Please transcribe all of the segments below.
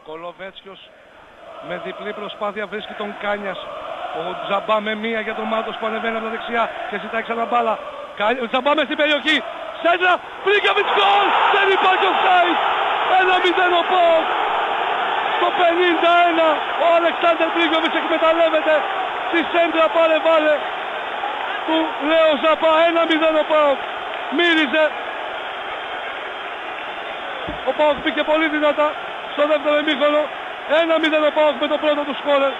Κολοβέτσιος με διπλή προσπάθεια βρίσκει τον Κάνιας. Ο Τζαμπά με μία για τον Μάτος που ανεβαίνει από τα δεξιά και ζητάει ξανά μπάλα. Τζαμπά μες στην περιοχή. Σέντρα, Πλίκοβιτς γκολ! Δεν υπάρχει offside! 1-0 ο ΠΑΟΚ. Στο 51 ο Αλεξάνδερ Πλίκοβιτς εκμεταλλεύεται τη σέντρα πάρε βάλε του Λέο Ζαμπά. 1-0 ο ΠΑΟΚ. Μύριζε. Ο ΠΑΟΚ πήγε πολύ δυνατά στο δεύτερο ημίχρονο. 1-0 ο ΠΑΟΚ με το πρώτο του σκόρερ.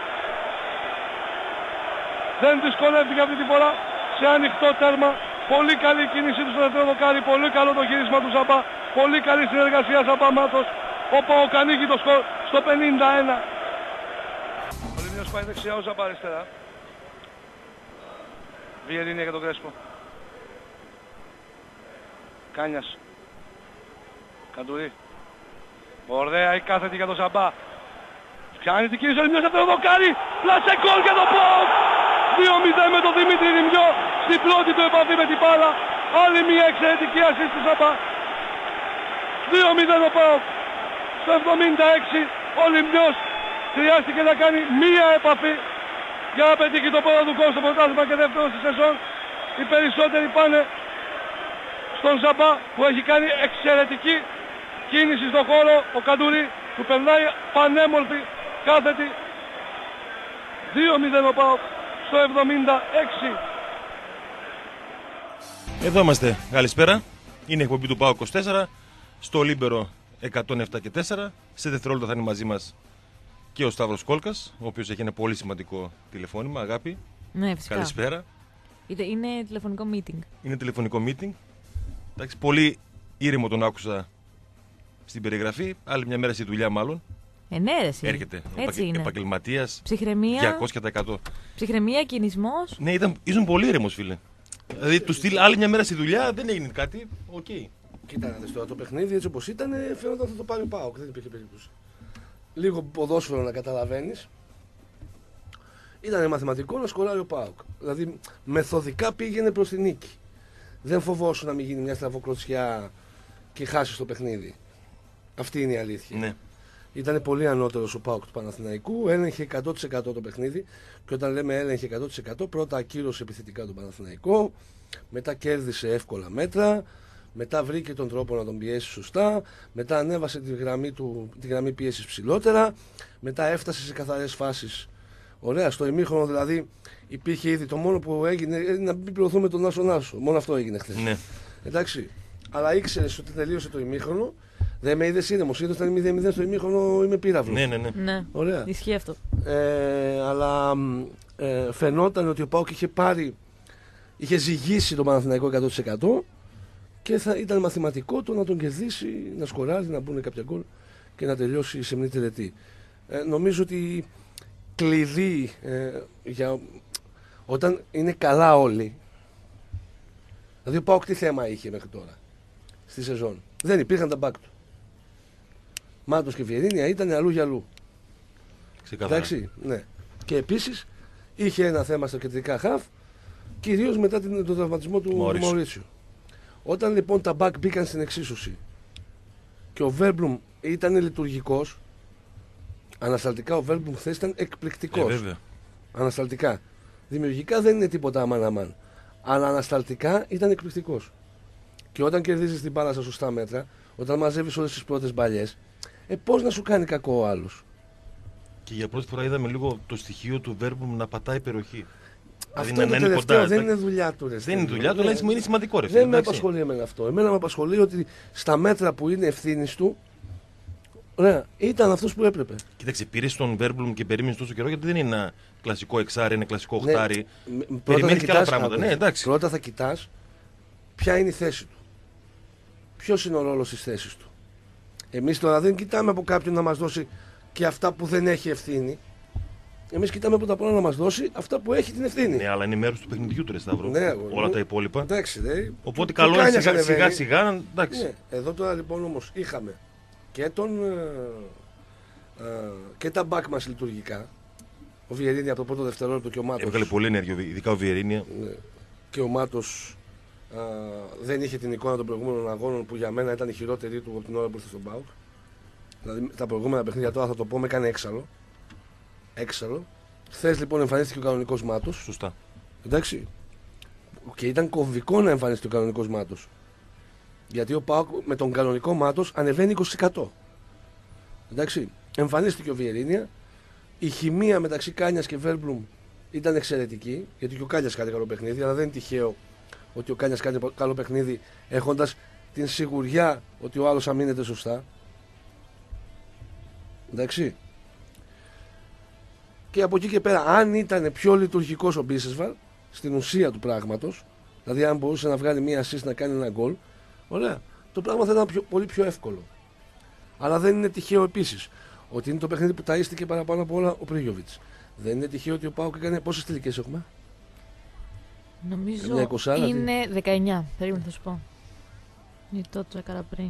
Δεν δυσκολεύτηκε αυτή τη φορά σε ανοιχτό τέρμα. Πολύ καλή κίνηση του στο δεύτερο δοκάρι. Πολύ καλό το γύρισμα του Ζαμπά. Πολύ καλή συνεργασία Ζαμπά Μάτος. Ο ΠΑΟΚ ανοίγει το σκορ στο 51. Ο Λιμιός πάει δεξιά, ο Ζαμπά αριστερά. Βιερίνια για τον Κρέσπο. Κάνιας. Καντουρί. Ωραία η κάθετη για τον Ζαμπά. Κάνει την κίνηση ο Λιμιός δεύτερο δοκάρι. Πλάσε γκολ για τον ΠΑΟΚ. 2-0 με τον Δημήτρη Λιμιό στην πρώτη του επαφή με την μπάλα. Άλλη μια εξαιρετική ασίστ του Ζαμπά. 2-0 ο ΠΑΟΚ. Στο 76 ο Λιμιός χρειάστηκε να κάνει μία επαφή για να πετύχει το πρώτο του γκολ στο πρωτάθλημα και δεύτερο στη σεζόν. Οι περισσότεροι πάνε στον Ζαμπά που έχει κάνει εξαιρετική κίνηση στον χώρο. Ο Καντουρί του περνάει πανέμορφη κάθετη. 2-0 ο ΠΑΟΚ στο 76. Εδώ είμαστε. Καλησπέρα. Είναι η εκπομπή του ΠΑΟΚ 24 στο Λίμπερο 107 και 4. Σε δευτερόλεπτα θα είναι μαζί μας και ο Σταύρος Κόλκας, ο οποίος έχει ένα πολύ σημαντικό τηλεφώνημα. Αγάπη. Ναι, φυσικά. Καλησπέρα. Είναι τηλεφωνικό meeting. Είναι τηλεφωνικό meeting. Εντάξει, πολύ ήρεμο τον άκουσα στην περιγραφή. Άλλη μια μέρα στη δουλειά, μάλλον. Ναι, εσύ. Έρχεται. Επαγγελματίας. 200%. Ψυχραιμία, κινησμός. Ναι, ήσουν πολύ ήρεμος, φίλε. Δηλαδή, του στυλ άλλη μια μέρα στη δουλειά, δεν έγινε κάτι. Οκ. Κοίτα να δεις τώρα, το παιχνίδι έτσι όπως ήταν, φαίνονταν θα το πάρει ο ΠΑΟΚ, δεν υπήρχε περίπτωση. Λίγο ποδόσφαιρο να καταλαβαίνεις. Ήταν μαθηματικό να σκοράρει ο ΠΑΟΚ. Δηλαδή, μεθοδικά πήγαινε προς την νίκη. Δεν φοβόσου να μην γίνει μια στραβοκροτσιά και χάσει το παιχνίδι. Αυτή είναι η αλήθεια. Ναι. Ήταν πολύ ανώτερος ο ΠΑΟΚ του Παναθηναϊκού, έλεγχε 100% το παιχνίδι. Και όταν λέμε έλεγχε 100%, πρώτα ακύρωσε επιθετικά τον Παναθηναϊκό, μετά κέρδισε εύκολα μέτρα, μετά βρήκε τον τρόπο να τον πιέσει σωστά, μετά ανέβασε τη γραμμή πίεσης ψηλότερα, μετά έφτασε σε καθαρές φάσεις. Ωραία, στο ημίχρονο δηλαδή υπήρχε ήδη το μόνο που έγινε να μην πληρωθούμε τον Άσο. Μόνο αυτό έγινε χθες. Ναι. Εντάξει. Αλλά ήξερες ότι τελείωσε το ημίχρονο. Δεν με είδες ήρεμος. Είδες όταν είμαι 0-0 στο ημίχρονο είμαι πύραυλος. Ναι. Ωραία. Ισχύει αυτό. Αλλά φαινόταν ότι ο ΠΑΟΚ είχε ζυγίσει τον Παναθηναϊκό 100% και ήταν μαθηματικό το να τον κερδίσει, να σκοράρει, να μπουν κάποια γκολ και να τελειώσει η σεμνή τελετή. Νομίζω ότι κλειδί για όταν είναι καλά όλοι. Δηλαδή ο ΠΑΟΚ τι θέμα είχε μέχρι τώρα στη σεζόν? Δεν υπήρχαν τα μπακ του. Μάτος και Βιερίνια ήταν αλλού για αλλού. Εντάξει, ναι. Και επίσης είχε ένα θέμα στα κεντρικά χαφ, κυρίως μετά τον τραυματισμό του Μαουρίτσιο. Όταν λοιπόν τα μπακ μπήκαν στην εξίσωση και ο Βέρμπλουμ ήταν λειτουργικός, ανασταλτικά ο Βέρμπλουμ χθες ήταν εκπληκτικός. Ανασταλτικά. Δημιουργικά δεν είναι τίποτα αμάν. Αλλά ανασταλτικά ήταν εκπληκτικός. Και όταν κερδίζεις την μπάλα στα σωστά μέτρα, όταν μαζεύεις όλες τις πρώτες μπαλιές, πώς να σου κάνει κακό ο άλλος? Και για πρώτη φορά είδαμε λίγο το στοιχείο του Βέρμπλουμ να πατάει υπεροχή. Αυτό δηλαδή, είναι το τελευταίο, δεν είναι δουλειά του. Δεν είναι δουλειά του, αλλά είναι σημαντικό. Δεν με απασχολεί εμένα αυτό. Εμένα με απασχολεί ότι στα μέτρα που είναι ευθύνης του, ωραία, ήταν αυτός που έπρεπε. Κοίταξε, πήρε τον Βέρμπλουμ και περίμενε τόσο καιρό, γιατί δεν είναι ένα κλασικό εξάρι, ένα κλασικό οχτάρι. Περιμένει και άλλα πράγματα. Ναι, εντάξει. Πρώτα θα κοιτάς ποια είναι η θέση του. Ποιος είναι ο ρόλος της θέσης του. Εμείς τώρα δεν κοιτάμε από κάποιον να μας δώσει και αυτά που δεν έχει ευθύνη. Εμείς κοιτάμε πρώτα απ' όλα να μας δώσει αυτά που έχει την ευθύνη. Ναι, αλλά είναι μέρος του παιχνιδιού του, ρε Σταύρο. Ναι, όλα τα υπόλοιπα. Εντάξει, οπότε καλό είναι σιγά-σιγά. Ναι. Εδώ τώρα λοιπόν όμως είχαμε και και τα μπακ μας λειτουργικά. Ο Βιερίνια από το πρώτο δευτερόλεπτο και ο Μάτος. Έβγαλε πολύ ενέργεια, ειδικά ο Βιερίνια. Ναι. Και ο Μάτος δεν είχε την εικόνα των προηγούμενων αγώνων που για μένα ήταν η χειρότερη του από την ώρα που ήρθε στον ΠΑΟΚ. Δηλαδή τα προηγούμενα παιχνίδια τώρα θα το πω με έκανε έξαλλο. Χθες λοιπόν εμφανίστηκε ο κανονικός Μάτος. Σωστά. Εντάξει. Και ήταν κομβικό να εμφανιστεί ο κανονικός Μάτος. Γιατί ο ΠΑΟΚ με τον κανονικό Μάτος ανεβαίνει 20%. Εντάξει. Εμφανίστηκε ο Βιερίνια. Η χημεία μεταξύ Κάνιας και Βέρμπλουμ ήταν εξαιρετική. Γιατί και ο Κάνιας κάνει καλό παιχνίδι. Αλλά δεν είναι τυχαίο ότι ο Κάνιας κάνει καλό παιχνίδι έχοντας την σιγουριά ότι ο άλλος αμήνεται σωστά. Εντάξει. Και από εκεί και πέρα, αν ήταν πιο λειτουργικός ο Μπίσεσβαρ στην ουσία του πράγματος, δηλαδή αν μπορούσε να βγάλει μία assist να κάνει ένα γκολ, ωραία, το πράγμα θα ήταν πολύ πιο εύκολο. Αλλά δεν είναι τυχαίο επίσης ότι είναι το παιχνίδι που ταΐστηκε παραπάνω από όλα ο Πρίγιοβιτς. Δεν είναι τυχαίο ότι ο ΠΑΟΚ έκανε. Πόσες τελικές έχουμε? Νομίζω είναι 19. Περίμενα θα σου πω. Γιατί το τσέκαρα πριν.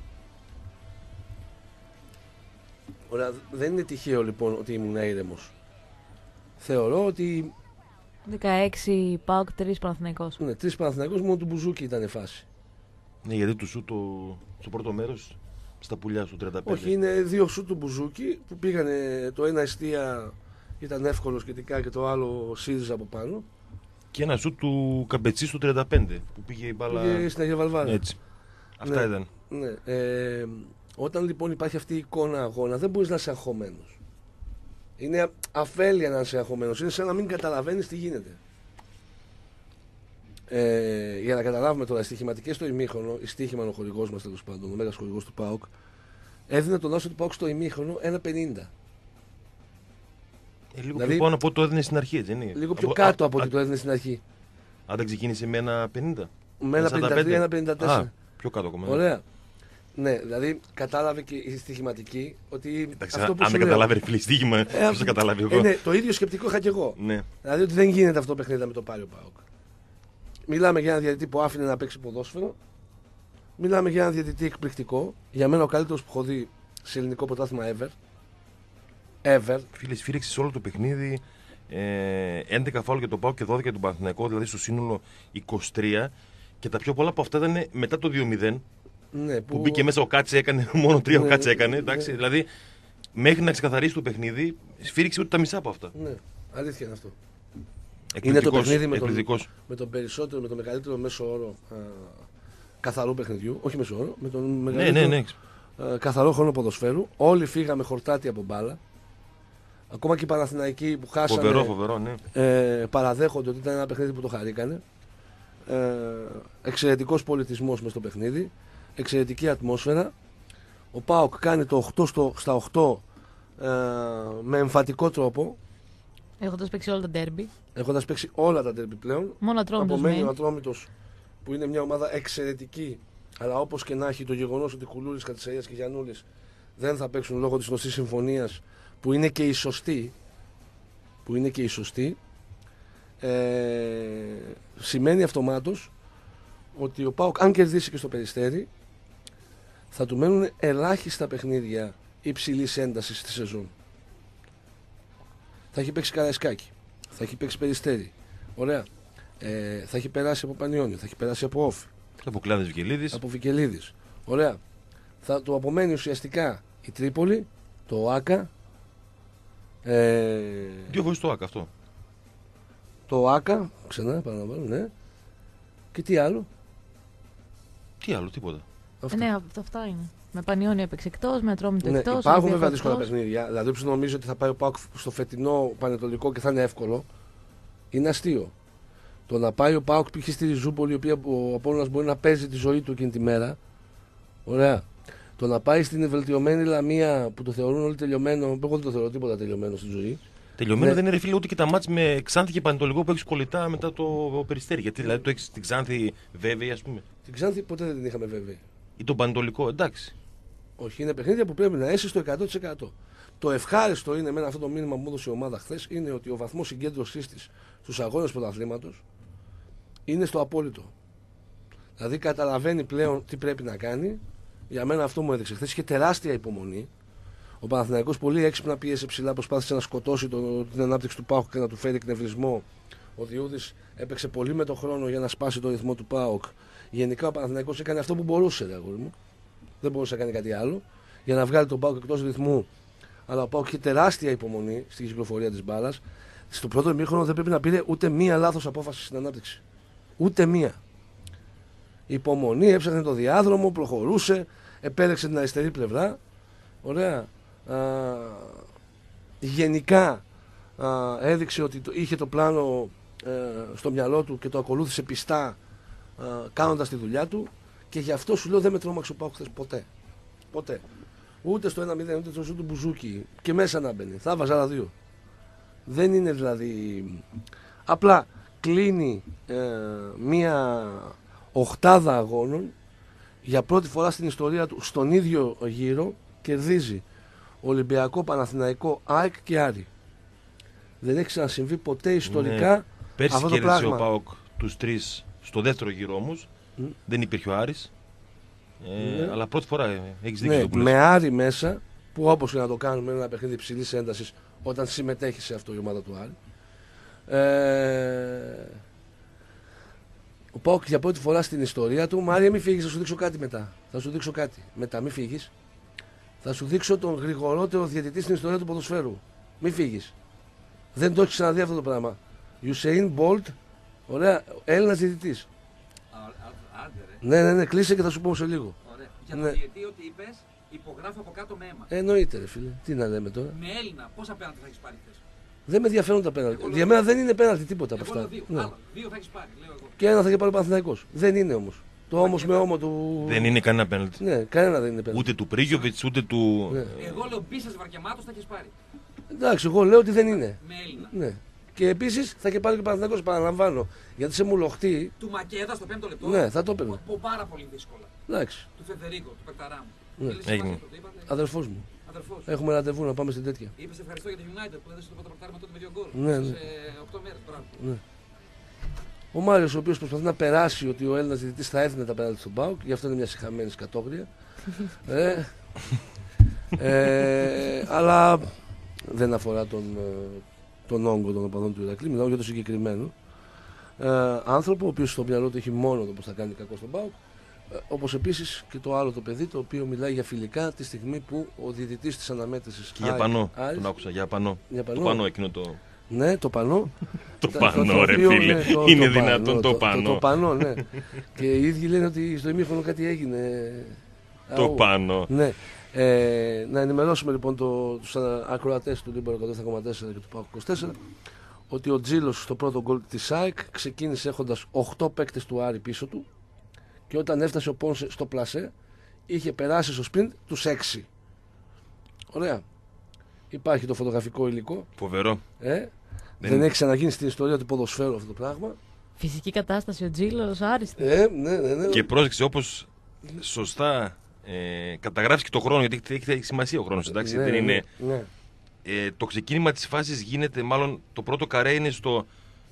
Ωραία, δεν είναι τυχαίο λοιπόν ότι ήμουν ήρεμος. Θεωρώ ότι. 16 ΠΑΟΚ, 3 Παναθηναϊκός. Ναι, 3 Παναθηναϊκός, μόνο του Μπουζούκι ήταν φάση. Ναι, γιατί του σου στο πρώτο μέρος στα πουλιά στο 35. Όχι, είναι 2 σου του Μπουζούκι που πήγανε το ένα εστία, ήταν εύκολο σχετικά και το άλλο ΣΥΡΙΖΑ από πάνω. Και ένα σου του Καμπετσί στο 35 που πήγε η μπάλα. Πήγε στην Αγία Βαλβάρα. Έτσι. Αυτά ήταν. Ναι. Όταν λοιπόν υπάρχει αυτή η εικόνα αγώνα, δεν μπορείς να είσαι αγχωμένος. Είναι αφέλεια να είσαι αγχωμένος. Είναι σαν να μην καταλαβαίνεις τι γίνεται. Για να καταλάβουμε τώρα, οι στοιχηματικές στο ημίχρονο, η στοίχημα ο χορηγός μας τέλος πάντων, ο μέγας χορηγός του ΠΑΟΚ, έδινε τον άσο του ΠΑΟΚ στο ημίχρονο 1,50. Λίγο δηλαδή, πιο πάνω από ό,τι το έδινε στην αρχή, έτσι δεν είναι? Λίγο πιο κάτω από ό,τι το έδινε στην αρχή. Αν δεν ξεκίνησε με ένα 50. Με ένα 53, ένα 54. Πιο κάτω ακόμα. Ωραία. Ναι, δηλαδή κατάλαβε και η στοιχηματική ότι. Εντάξει, αυτό που αν σου δεν λέω, καταλάβει φίλη στοίχημα, πώς θα καταλάβει εγώ. Ναι, το ίδιο σκεπτικό είχα και εγώ. Ναι. Δηλαδή ότι δεν γίνεται αυτό το παιχνίδι με το πάρει ο ΠΑΟΚ. Μιλάμε για έναν διαιτητή που άφηνε να παίξει ποδόσφαιρο. Μιλάμε για έναν διαιτητή εκπληκτικό. Για μένα ο καλύτερος που έχω δει σε ελληνικό πρωτάθλημα ever. Φίλε, σφύριξε σε όλο το παιχνίδι 11 φάουλ για τον ΠΑΟΚ και 12 για τον Παναθηναϊκό, δηλαδή στο σύνολο 23. Και τα πιο πολλά από αυτά ήταν μετά το 2-0. Ναι, που μπήκε μέσα ο Κάτσε, έκανε μόνο 3 ο Κάτσε έκανε. Εντάξει, ναι. Δηλαδή μέχρι να ξεκαθαρίσει το παιχνίδι, σφύριξε ούτε τα μισά από αυτά. Ναι, αλήθεια είναι αυτό. Είναι το παιχνίδι με τον περισσότερο, με το μεγαλύτερο μέσο όρο καθαρού παιχνιδιού. Όχι μέσο όρο, με τον μεγαλύτερο καθαρό χρόνο ποδοσφαίρου. Όλοι φύγαμε χορτάτη από μπάλα. Ακόμα και οι Παναθηναϊκοί που χάσανε. Φοβερό, ναι. Παραδέχονται ότι ήταν ένα παιχνίδι που το χαρήκανε. Εξαιρετικός πολιτισμός μες στο παιχνίδι. Εξαιρετική ατμόσφαιρα. Ο ΠΑΟΚ κάνει το 8 στα 8 με εμφατικό τρόπο. Έχοντας παίξει όλα τα ντέρμπι. Έχοντας παίξει όλα τα ντέρμπι πλέον. Μόνο Ατρόμητος. Απομένει ο Ατρόμητος που είναι μια ομάδα εξαιρετική. Αλλά όπως και να έχει, το γεγονός ότι Κουλούρης, Κατσαρίας και Γιαννούλης δεν θα παίξουν λόγω της γνωστής συμφωνίας που είναι και η σωστή. Σημαίνει αυτομάτως ότι ο ΠΑΟΚ, αν κερδίσει και στο Περιστέρι, θα του μένουν ελάχιστα παιχνίδια υψηλής έντασης στη σεζόν. Θα έχει παίξει Καραϊσκάκη, θα έχει παίξει Περιστέρι, ωραία. Θα έχει περάσει από Πανιόνιο, θα έχει περάσει από Όφη, από Κλάδες Βικελίδης, από Βικελίδης, ωραία. Θα του απομένει ουσιαστικά η Τρίπολη, το ΟΑΚΑ. 2 φορές το ΟΑΚΑ αυτό. Το ΟΑΚΑ, ξανά παραλαμβάνω, ναι. Και τι άλλο? Τι άλλο, τίποτα. Ναι, αυτά είναι. Με Πανιόνιο έπαιξε εκτός, με Ατρόμητο εκτός. Υπάρχουν βέβαια δύσκολα παιχνίδια. Δηλαδή, όποιος νομίζει ότι θα πάει ο ΠΑΟΚ στο φετινό Πανετολικό και θα είναι εύκολο, είναι αστείο. Το να πάει ο ΠΑΟΚ π.χ. στη Ριζούπολη, η οποία ο Απόλλωνας μπορεί να παίζει τη ζωή του εκείνη τη μέρα. Ωραία. Το να πάει στην βελτιωμένη Λαμία που το θεωρούν όλοι τελειωμένο. Εγώ δεν το θεωρώ τίποτα τελειωμένο στη ζωή. Τελειωμένο δεν είναι, ρε φίλε, ούτε και τα μάτς με Ξάνθη και Πανετολικό που έχεις κολλητά μετά το Περιστέρι. Γιατί δηλαδή το έχεις την Ξάνθη βέβαιη, ας πούμε. Την Ξάνθη ποτέ δεν την είχαμε βέβαιη. Ή τον Πανετολικό, εντάξει. Όχι, είναι παιχνίδια που πρέπει να είσαι στο 100%. Το ευχάριστο είναι με αυτό το μήνυμα που μου έδωσε η ομάδα χθες, είναι ότι ο βαθμός συγκέντρωσής της στους αγώνες πρωταθλήματος είναι στο απόλυτο. Δηλαδή καταλαβαίνει πλέον τι πρέπει να κάνει. Για μένα αυτό μου έδειξε χθες. Είχε τεράστια υπομονή. Ο Παναθηναϊκός πολύ έξυπνα πίεσε ψηλά, προσπάθησε να σκοτώσει την ανάπτυξη του ΠΑΟΚ και να του φέρει εκνευρισμό. Ο Διούδης έπαιξε πολύ με τον χρόνο για να σπάσει το ρυθμό του ΠΑΟΚ. Γενικά ο Παναθηναϊκός έκανε αυτό που μπορούσε, αγόρι μου. Δεν μπορούσε να κάνει κάτι άλλο. για να βγάλει τον ΠΑΟΚ εκτός ρυθμού. Αλλά ο ΠΑΟΚ είχε τεράστια υπομονή στην κυκλοφορία της μπάλας. Στο πρώτο ημίχρονο δεν πρέπει να πήρε ούτε μία λάθος απόφαση στην ανάπτυξη. Ούτε μία. Υπομονή, έψαχνε το διάδρομο, προχωρούσε, επέλεξε την αριστερή πλευρά. Ωραία. Γενικά έδειξε ότι είχε το πλάνο στο μυαλό του και το ακολούθησε πιστά κάνοντας τη δουλειά του, και γι' αυτό σου λέω δεν με τρόμαξε ο ΠΑΟΚ χθες ποτέ. Ποτέ. Ούτε στο 1-0 ούτε στο σου του Μπουζούκι και μέσα να μπαίνει. Θα βάζα άλλα 2. Δεν είναι δηλαδή. Απλά κλείνει μία οχτάδα αγώνων για πρώτη φορά στην ιστορία του στον ίδιο γύρο. Κερδίζει Ολυμπιακό, Παναθηναϊκό, ΑΕΚ και Άρη. Δεν έχει ξανασυμβεί ποτέ ιστορικά πέρσι αυτό το κέρδισε πράγμα. ο ΠΑΟΚ τους 3 στο δεύτερο γύρο όμως. Δεν υπήρχε ο Άρης. Αλλά πρώτη φορά έχεις δίκιο. Ναι, με Άρη μέσα, που όπως και να το κάνουμε είναι ένα παιχνίδι υψηλής έντασης όταν συμμετέχει σε αυτό η ομάδα του Άρη. Ο ΠΑΟΚ για πρώτη φορά στην ιστορία του. Μάρια, μην φύγεις, θα σου δείξω κάτι μετά. Θα σου δείξω κάτι μετά, μην φύγεις. Θα σου δείξω τον γρηγορότερο διαιτητή στην ιστορία του ποδοσφαίρου. Μην φύγεις. Δεν το έχεις ξαναδεί αυτό το πράγμα. Usain Bolt, ωραία, Έλληνας διαιτητής. Ναι, κλείσε και θα σου πω σε λίγο. Ωραία. Για το διαιτή ότι είπες, υπογράφω από κάτω με αίμα. Εννοείται, ρε φίλε. Τι να λέμε τώρα. Με Έλληνα, πόσα πέναλτι θα έχεις πάρει χθες? Δεν με ενδιαφέρουν τα πέναλτι. Για μένα δεν είναι πέναλτι τίποτα από αυτά. Ναι. Δύο θα έχεις πάρει, λέω εγώ. Και ένα θα είχε πάρει ο Παναθηναϊκός. Δεν είναι όμως. Το όμως με όμο του. Δεν είναι κανένα πέναλτι. Ναι, κανένα δεν είναι πέναλτι. Ούτε του Πρίγιοβιτς, ούτε του. Ναι. Εγώ λέω Μπίσας Βαρκεμάτος θα έχεις πάρει. Εντάξει, εγώ λέω ότι δεν είναι. Με Έλληνα. Ναι. Και επίσης θα είχε πάρει και ο Παναθηναϊκός, παραλαμβάνω. Γιατί σε μουλοχτή. Του Μακέδα στο 5ο λεπτό. Ναι, θα το έπαιρνε. Πάρα πολύ δύσκολα. Εντάξει. Του Φεδερίκο, του Πεκταράμου. Ναι. Έγινε. Αδερφός μου. Αδερφός. Έχουμε ραντεβού να πάμε στην τέτοια. Είπες ευχαριστώ για τη United που έδωσε το πρώτο πρωτάθλημα τότε με 2 γκολ. Ναι, ναι. Σε 8 μέρες, μπράβο. Ναι. Ο Μάριος, ο οποίος προσπαθεί να περάσει ότι ο Έλληνας διαιτητής θα έδινε τα πέναλτι στον ΠΑΟΚ, γι' αυτό είναι μια συγχαμένη σκατόγρια. Αλλά δεν αφορά τον όγκο των οπαδών του Ηρακλή, μιλάω για το συγκεκριμένο άνθρωπο, ο οποίος στο μυαλό του έχει μόνο το πώς θα κάνει κακό στον ΠΑΟΚ. Όπως επίσης και το άλλο το παιδί, το οποίο μιλάει για φιλικά τη στιγμή που ο διαιτητής της αναμέτρησης. Και για πανό. Τον άκουσα, για πανό. Το πανό εκείνο το. Ναι, το πανό. Το πανό, ρε φίλε. Είναι δυνατόν το πανό. Το πανό, ναι. Και οι ίδιοι λένε ότι στο ημίχρονο κάτι έγινε. Το πανό. Ναι. Να ενημερώσουμε λοιπόν τους ακροατές του Λίμπερο 104,4 και του ΠΑΟΚ 24 ότι ο Τζίλος στο πρώτο γκολ της ΑΕΚ ξεκίνησε έχοντας 8 παίκτες του Άρη πίσω του, και όταν έφτασε ο Πόνσε στο πλασέ είχε περάσει στο σπριντ τους 6. Ωραία. Υπάρχει το φωτογραφικό υλικό. Φοβερό. Δεν έχει ξαναγίνει στην ιστορία του ποδοσφαίρου αυτό το πράγμα. Φυσική κατάσταση ο Τζίλος, άριστη. Ναι. Και πρόσεξε, όπως σωστά καταγράφεις και το χρόνο, γιατί έχει σημασία ο χρόνος, εντάξει, Ναι, δεν είναι. Ναι. Το ξεκίνημα της φάσης γίνεται, μάλλον το πρώτο καρέ είναι στο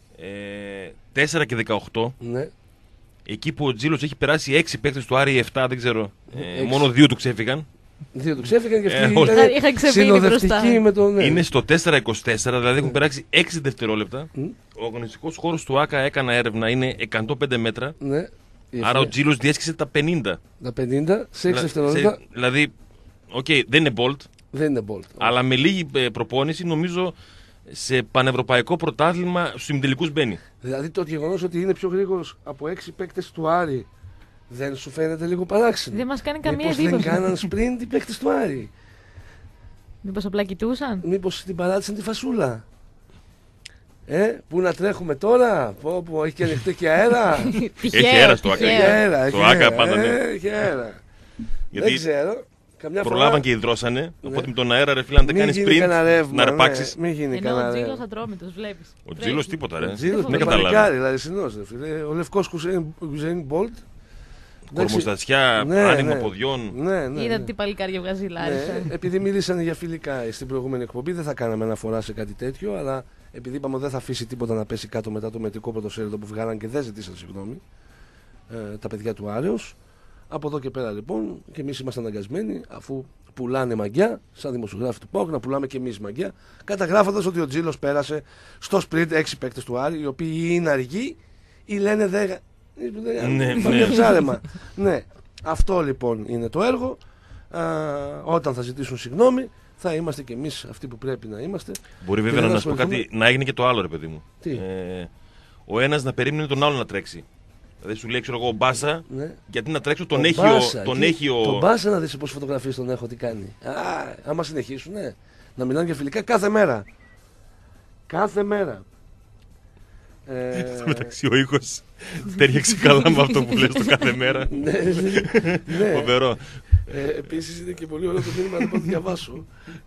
4 και 18. Ναι. Εκεί που ο Τζίλος έχει περάσει 6 παίκτες του Άρη, 7, δεν ξέρω. 6. Μόνο 2 του ξέφυγαν. 2 του ξέφυγαν και αυτοί όχι. Είχαν ήταν ξεφύγει μπροστά. συνοδευτικοί με τον. Ναι. Είναι στο 4-24, δηλαδή έχουν περάσει 6 δευτερόλεπτα. Ο αγωνιστικός χώρος του ΆΚΑ, έκανα έρευνα, είναι 105 μέτρα. Ναι. Άρα ο Τζίλος διέσχισε τα 50. Τα 50 σε 6 δευτερόλεπτα. Δηλαδή, δεν είναι Bolt, Δεν είναι Bolt. αλλά με λίγη προπόνηση νομίζω σε πανευρωπαϊκό πρωτάθλημα στους ημιτελικούς μπαίνει. Δηλαδή το γεγονός ότι είναι πιο γρήγορος από 6 παίκτες του Άρη δεν σου φαίνεται λίγο παράξενο? Δεν μας κάνει καμία Μήπως δεν εντύπωση. κάναν sprint οι παίκτες του Άρη? Μήπως απλά κοιτούσαν. Μήπως την παράτησαν τη φασούλα? Πού να τρέχουμε τώρα? Πω, έχει και ανοιχτό και αέρα. Τυχαίο, Έχει αέρα στο τυχαίο. ΆΚΑ. αέρα, Το ΆΚΑ πάντα, ναι. Έχει αέρα. Γιατί Δεν ξέρω. Καμιά προλάβαν φορά και υδρώσανε. Οπότε με τον αέρα, ρε φίλε, αν δεν μην κάνει γίνει sprint, κανένα ρεύμα, να αρπάξει. Μην γίνει Ενώ κανένα ο Τζίλος ρεύμα. ατρόμητος, βλέπεις. Ο Τζίλος τίποτα, ρε. Ο Τζίλος Δεν με καταλάβει. παλικάρι, δηλαδή συνός, ρε φίλε. Ο λευκός Usain Bolt. Κορμοστασιά, Ναι, άνοιγμα ναι. ποδιών. Ναι. Είδατε τι παλικάρια βγάζει η Λάρισα. Ναι, επειδή μιλήσανε για φιλικά στην προηγούμενη εκπομπή, δεν θα κάναμε αναφορά σε κάτι τέτοιο, αλλά επειδή είπαμε ότι δεν θα αφήσει τίποτα να πέσει κάτω μετά το μετρικό πρωτοσέλιδο που βγάλαν και δεν ζητήσαν συγγνώμη τα παιδιά του Άρεως. Από εδώ και πέρα λοιπόν, και εμείς είμαστε αναγκασμένοι, αφού πουλάνε μαγιά, σαν δημοσιογράφοι του ΠΑΟΚ, να πουλάμε και εμείς μαγιά, καταγράφοντας ότι ο Τζίλος πέρασε στο σπριντ 6 παίκτες του Άρη, οι οποίοι είναι αργοί ή λένε δεν. Ναι, Ψάρεμα. Ναι, αυτό λοιπόν είναι το έργο. Όταν θα ζητήσουν συγγνώμη, θα είμαστε κι εμείς αυτοί που πρέπει να είμαστε. Μπορεί βέβαια να σου πω κάτι, να έγινε και το άλλο, ρε παιδί μου. Τι? Ο ένας να περίμενε τον άλλον να τρέξει. Δηλαδή σου λέει, ξέρω εγώ, ο Μπάσα, Ναι. γιατί να τρέξω, τον Μπάσα, έχει ο. Τον Μπάσα να δεις πόσες φωτογραφίες τον έχω, τι κάνει. Άμα συνεχίσουν, ναι. Να μιλάνε για φιλικά κάθε μέρα. Κάθε μέρα. Στο μεταξύ ο ήχος τέριαξε καλά με αυτό που λες το κάθε μέρα. Ναι. Φοβερό. Επίσης είναι και πολύ ωραίο το μήνυμα να το διαβάσω.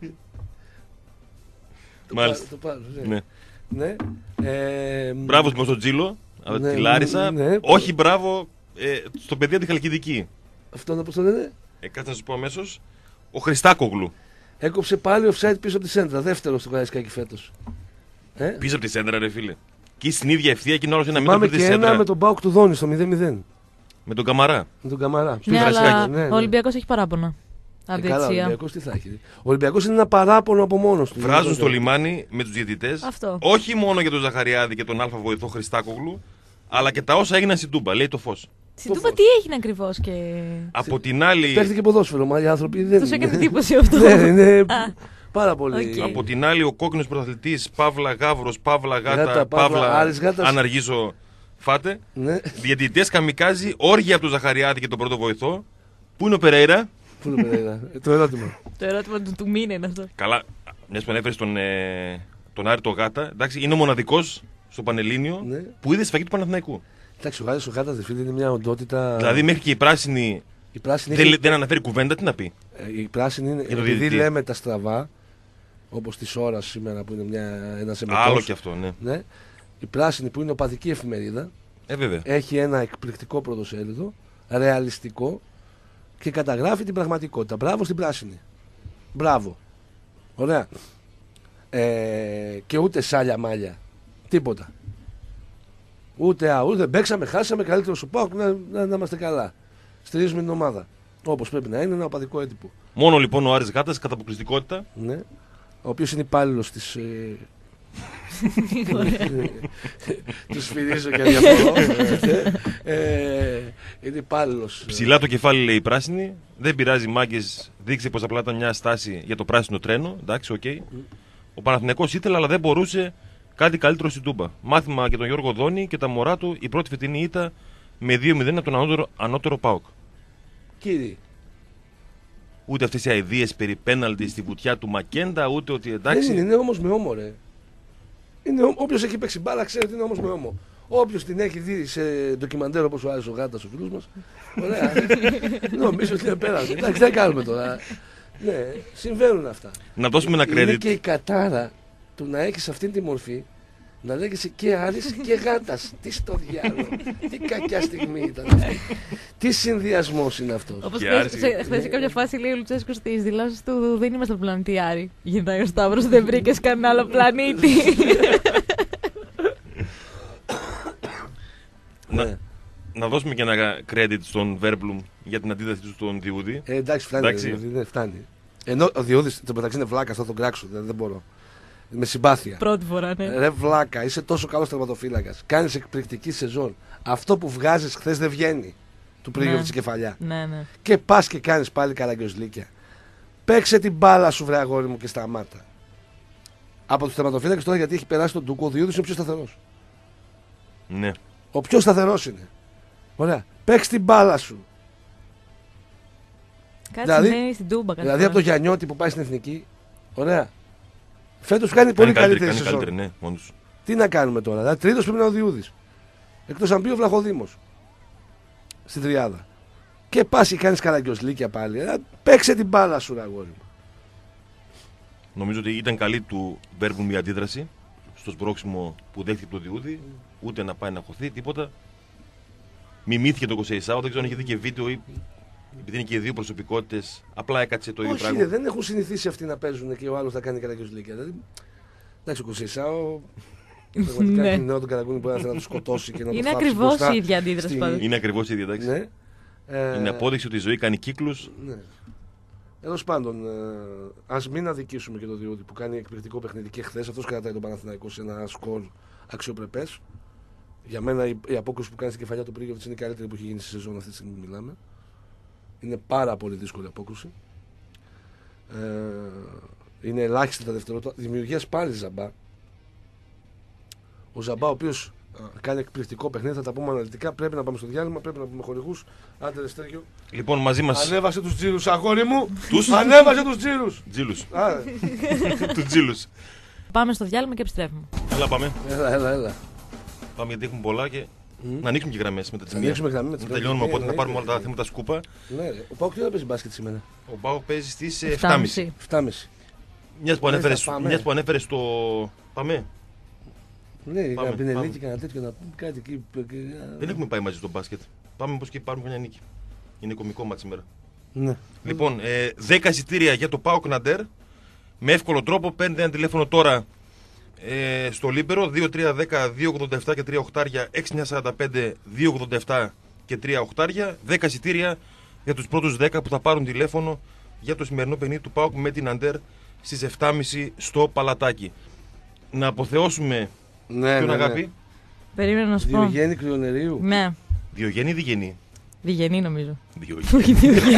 Μάλιστα. Το πάρω, Ναι. ναι. Μπράβο λοιπόν στον Τζίλο, από Ναι, τη Λάρισα. ναι. Όχι μπράβο στον παιδί από τη Χαλκιδική. Αυτό πώς το λένε. Κάτσε να σου πω αμέσως. Ο Χριστάκογλου. Έκοψε πάλι offside πίσω από τη σέντρα. Δεύτερο στο Καραϊσκάκι φέτος. Πίσω από τη σέντρα, ρε φίλε. Και στην ίδια ευθεία και είναι όλος ένα μήνα Πάμε πριν τη και ένα σέντρα. με τον Μπάουκ του Δόνη στο 0-0. Με τον Καμαρά. Με τον Καμαρά. Ναι, αλλά Καραϊσκάκι, ναι, ναι. ο Ολυμπιακός έχει παράπονα. Από Καλά, ο διαιτησία. Ολυμπιακός τι θα έχει. Ο Ολυμπιακός είναι ένα παράπονο από μόνος του. Βράζουν στο λιμάνι με τους διαιτητές. Αυτό. Όχι μόνο για τον Ζαχαριάδη και τον Αλφα βοηθό Χριστάκογλου, αλλά και τα όσα έγιναν στην Τούμπα, λέει το φως. Στην Τούμπα τι έγινε ακριβώς και. Από την άλλη. Παίχτηκε ποδόσφαιρο, μα οι άνθρωποι δεν. Τους έκανε εντύπωση αυτό. Ναι, είναι Α, πάρα πολύ. οκ. Από την άλλη, ο κόκκινος πρωταθλητής Παύλα Γάβρος, Παύλα Γάτα, Γάτα, Παύλα Άρης Γάτας. αν αργήσω φάτε. Ναι. Διαιτητές καμικάζι, όργια από τον Ζαχαριάδη και τον πρώτο βοηθό. Πού είναι ο Περέιρα? Πού είναι Περέιρα, το ερώτημα. Το ερώτημα του μήνα είναι αυτό. Καλά, μιας που ανέφερες τον Άρη το Γάτα, εντάξει, είναι ο μοναδικός στο Πανελλήνιο Ναι. που είδε σφαγή του Παναθηναϊκού. Εντάξει, ο Γάτας ο Γάτας, φίλε, είναι μια οντότητα. Δηλαδή, μέχρι και η πράσινη η πράσινη, έχει... δεν αναφέρει κουβέντα, τι να πει. η πράσινη είναι. Για το Επειδή διαιτητή. λέμε τα στραβά, όπως της ώρας σήμερα που είναι ένας εμετός. Άλλο κι αυτό, ναι. Ναι. Η πράσινη που είναι οπαδική εφημερίδα Βέβαια. έχει ένα εκπληκτικό πρωτοσέλιδο, ρεαλιστικό και καταγράφει την πραγματικότητα. Μπράβο στην πράσινη. Μπράβο. Ωραία. Και ούτε σάλια μάλια. Τίποτα. Ούτε παίξαμε, χάσαμε, καλύτερο σου πάω να είμαστε καλά. Στηρίζουμε την ομάδα. Όπως πρέπει να είναι, ένα οπαδικό έντυπο. Μόνο λοιπόν ο Άρης Γάτας κατά αποκλειστικότητα. Ναι. Ο οποίος είναι υπάλληλος της. Του σφυρίζω και διαφορώ. Είναι υπάλληλος. Ψηλά το κεφάλι λέει η πράσινη. Δεν πειράζει, μάγκες. Δείξε πως απλά ήταν μια στάση για το πράσινο τρένο. Εντάξει, οκ. Ο Παναθηναϊκός ήθελε, αλλά δεν μπορούσε κάτι καλύτερο στην Τούμπα. Μάθημα για τον Γιώργο Δόνη και τα μωρά του η πρώτη φετινή ήττα με 2-0 από τον ανώτερο ΠΑΟΚ. Κύριε. Ούτε αυτές οι αηδίες περί πέναλτι στη βουτιά του Μακέντα, ούτε ότι εντάξει. Είναι όμως με όμο, ρε. Όποιος έχει παίξει μπάλα ξέρει ότι είναι όμως με όμο. Όποιος την έχει δει σε ντοκιμαντέρ όπως ο Άρης ο Γάτας, ο φίλος μας. Ωραία. Νομίζω ότι είναι πέρασε. Εντάξει, δεν κάνουμε τώρα. Ναι, συμβαίνουν αυτά. Να δώσουμε ένα Είναι credit. και η κατάρα του να έχεις αυτή τη μορφή, να λέγεσαι και Άρης και Γάτας. Τι στο διάλογο. Τι κακιά στιγμή ήταν αυτή. Τι συνδυασμός είναι αυτός. Όπως Και χθες σε κάποια φάση λέει ο Λουτσέσκος στις δηλώσεις του δεν είμαστε στο πλανήτη Άρη. Γυρνάει ο Σταύρος, δεν βρήκες κανένα άλλο πλανήτη. Ναι. Να δώσουμε και ένα credit στον Βέρμπλουμ για την αντίδραση του στον Διούδη. Εντάξει, φτάνει. Εντάξει. Δεν φτάνει. Ενώ ο Διώδης το μεταξύ είναι βλάκα, θα τον κράξω. Δεν μπορώ. Με συμπάθεια. Πρώτη φορά, ναι. Ρε βλάκα, είσαι τόσο καλός τερματοφύλακας. Κάνεις εκπληκτική σεζόν. Αυτό που βγάζεις χθες δεν βγαίνει. Του Πρίγιοβιτ Ναι. στην κεφαλιά. Ναι, ναι. Και πας και κάνεις πάλι καραγκιόζλικια. Παίξε την μπάλα σου, βρε αγόρι μου, και σταμάτα. Από τους τερματοφύλακες τώρα, γιατί έχει περάσει τον Ντούκο, ο Διούδης είναι ο πιο σταθερός. Ναι. Ο πιο σταθερός είναι. Ωραία. Παίξε την μπάλα σου. Κάτι Δηλαδή- συμβαίνει στην Τούμπα. κάθε Δηλαδή από το φορά. Γιαννιώτη που πάει στην εθνική. Ωραία. Φέτος κάνει πολύ καλύτερη Κάνει σεζόν. καλύτερη, ναι, μόνος. Τι να κάνουμε τώρα. Δηλαδή, τρίτος πρέπει να είναι ο Διούδης. Εκτός αν πει ο Βλαχοδήμος. Στην τριάδα. Και πας και κάνεις καραγκιόζλικια πάλι. Παίξε την μπάλα σου, ρε αγόρι μου. Νομίζω ότι ήταν καλή του Βέρμπλουμ η αντίδραση στο σπρώξιμο που δέχτηκε από τον Διούδη. Ούτε να πάει να χωθεί, τίποτα. Μιμήθηκε το Κοσεϊσάου, δεν ξέρω αν έχει δει και βίντεο ή επειδή είναι και οι δύο προσωπικότητες. Απλά έκατσε το ίδιο Όχι, πράγμα. δεν έχουν συνηθίσει αυτοί να παίζουν και ο άλλος θα κάνει καραγκιόζλικια. Δηλαδή, εντάξει, ο Κοσεϊσάου. Πραγματικά Ναι. την νέο τον Καραγκούνη μπορεί να θέλει να του σκοτώσει και να Είναι το θάψει ακριβώς μπροστά η ίδια αντίδραση στη- πάντως. Είναι ακριβώς η ίδια, εντάξει. Ναι. Είναι απόδειξη ότι η ζωή κάνει κύκλους. Ναι. Τέλος πάντων, ας μην αδικήσουμε και τον Διούδη που κάνει εκπληκτικό παιχνίδι και χθες. Αυτός κρατάει τον Παναθηναϊκό σε ένα σκορ αξιοπρεπές. Για μένα η απόκριση που κάνει στην κεφαλιά του Πρίγιοβιτς είναι η καλύτερη που έχει γίνει στη σεζόν αυτή τη στιγμή που μιλάμε. Είναι πάρα πολύ δύσκολη απόκριση. Είναι ελάχιστα τα δευτερόλεπτα δημιουργίας πάλι Ζαμπά. Ο Ζαμπά, ο οποίος κάνει εκπληκτικό παιχνίδι, θα τα πούμε αναλυτικά. Πρέπει να πάμε στο διάλειμμα, πρέπει να πούμε χορηγούς. Άντε, Στέργιο. Λοιπόν, μαζί μας. Ανέβασε τους τζίρους, αγόρι μου! Τους? Ανέβασε τους τζίρους! Τζίλους. Άρα. Τους τζίλους. Πάμε στο διάλειμμα και επιστρέφουμε. Έλα, πάμε. Έλα. Πάμε γιατί έχουμε πολλά και να ανοίξουμε και γραμμές με τα Να τσιμία. ανοίξουμε γραμμή με τις Να τελειώνουμε, οπότε να πάρουμε όλα τα εννοείται. θέματα σκούπα. Ναι, ο Πάοκ τι θα παίζει μπάσκετ σήμερα? Ο Πάοκ παίζει στις 7.30. 7.30. 7.30. Μιας που ανέφερες στο. Πάμε. Ναι, Πάμε, να πινελίκι πάμε. και κανένα τέτοιο να πούμε κάτι εκεί. Δεν έχουμε πάει μαζί στο μπάσκετ. Πάμε πως και πάρουμε μια νίκη. Είναι κωμικό μάτς σήμερα. Ναι. Λοιπόν, 10 εισιτήρια για το ΠΑΟΚ Ναντέρ. Με εύκολο τρόπο παίρνετε ένα τηλέφωνο τώρα στο Λίμπερο 2310-287 και 3 οχτάρια, 6945 287 και 3 οχτάρια. 10 εισιτήρια για τους πρώτους 10 που θα πάρουν τηλέφωνο για το σημερινό παιχνίδι του ΠΑΟΚ με την Ναντέρ στις 7.30 στο Παλατάκι. Να αποθεώσουμε ποιον αγάπη. Περίμενα να σου πω. Διογέννη Κρυονερίου. Ναι, Διογέννη ή Διγενή? Διγενή νομίζω. Διογέννη.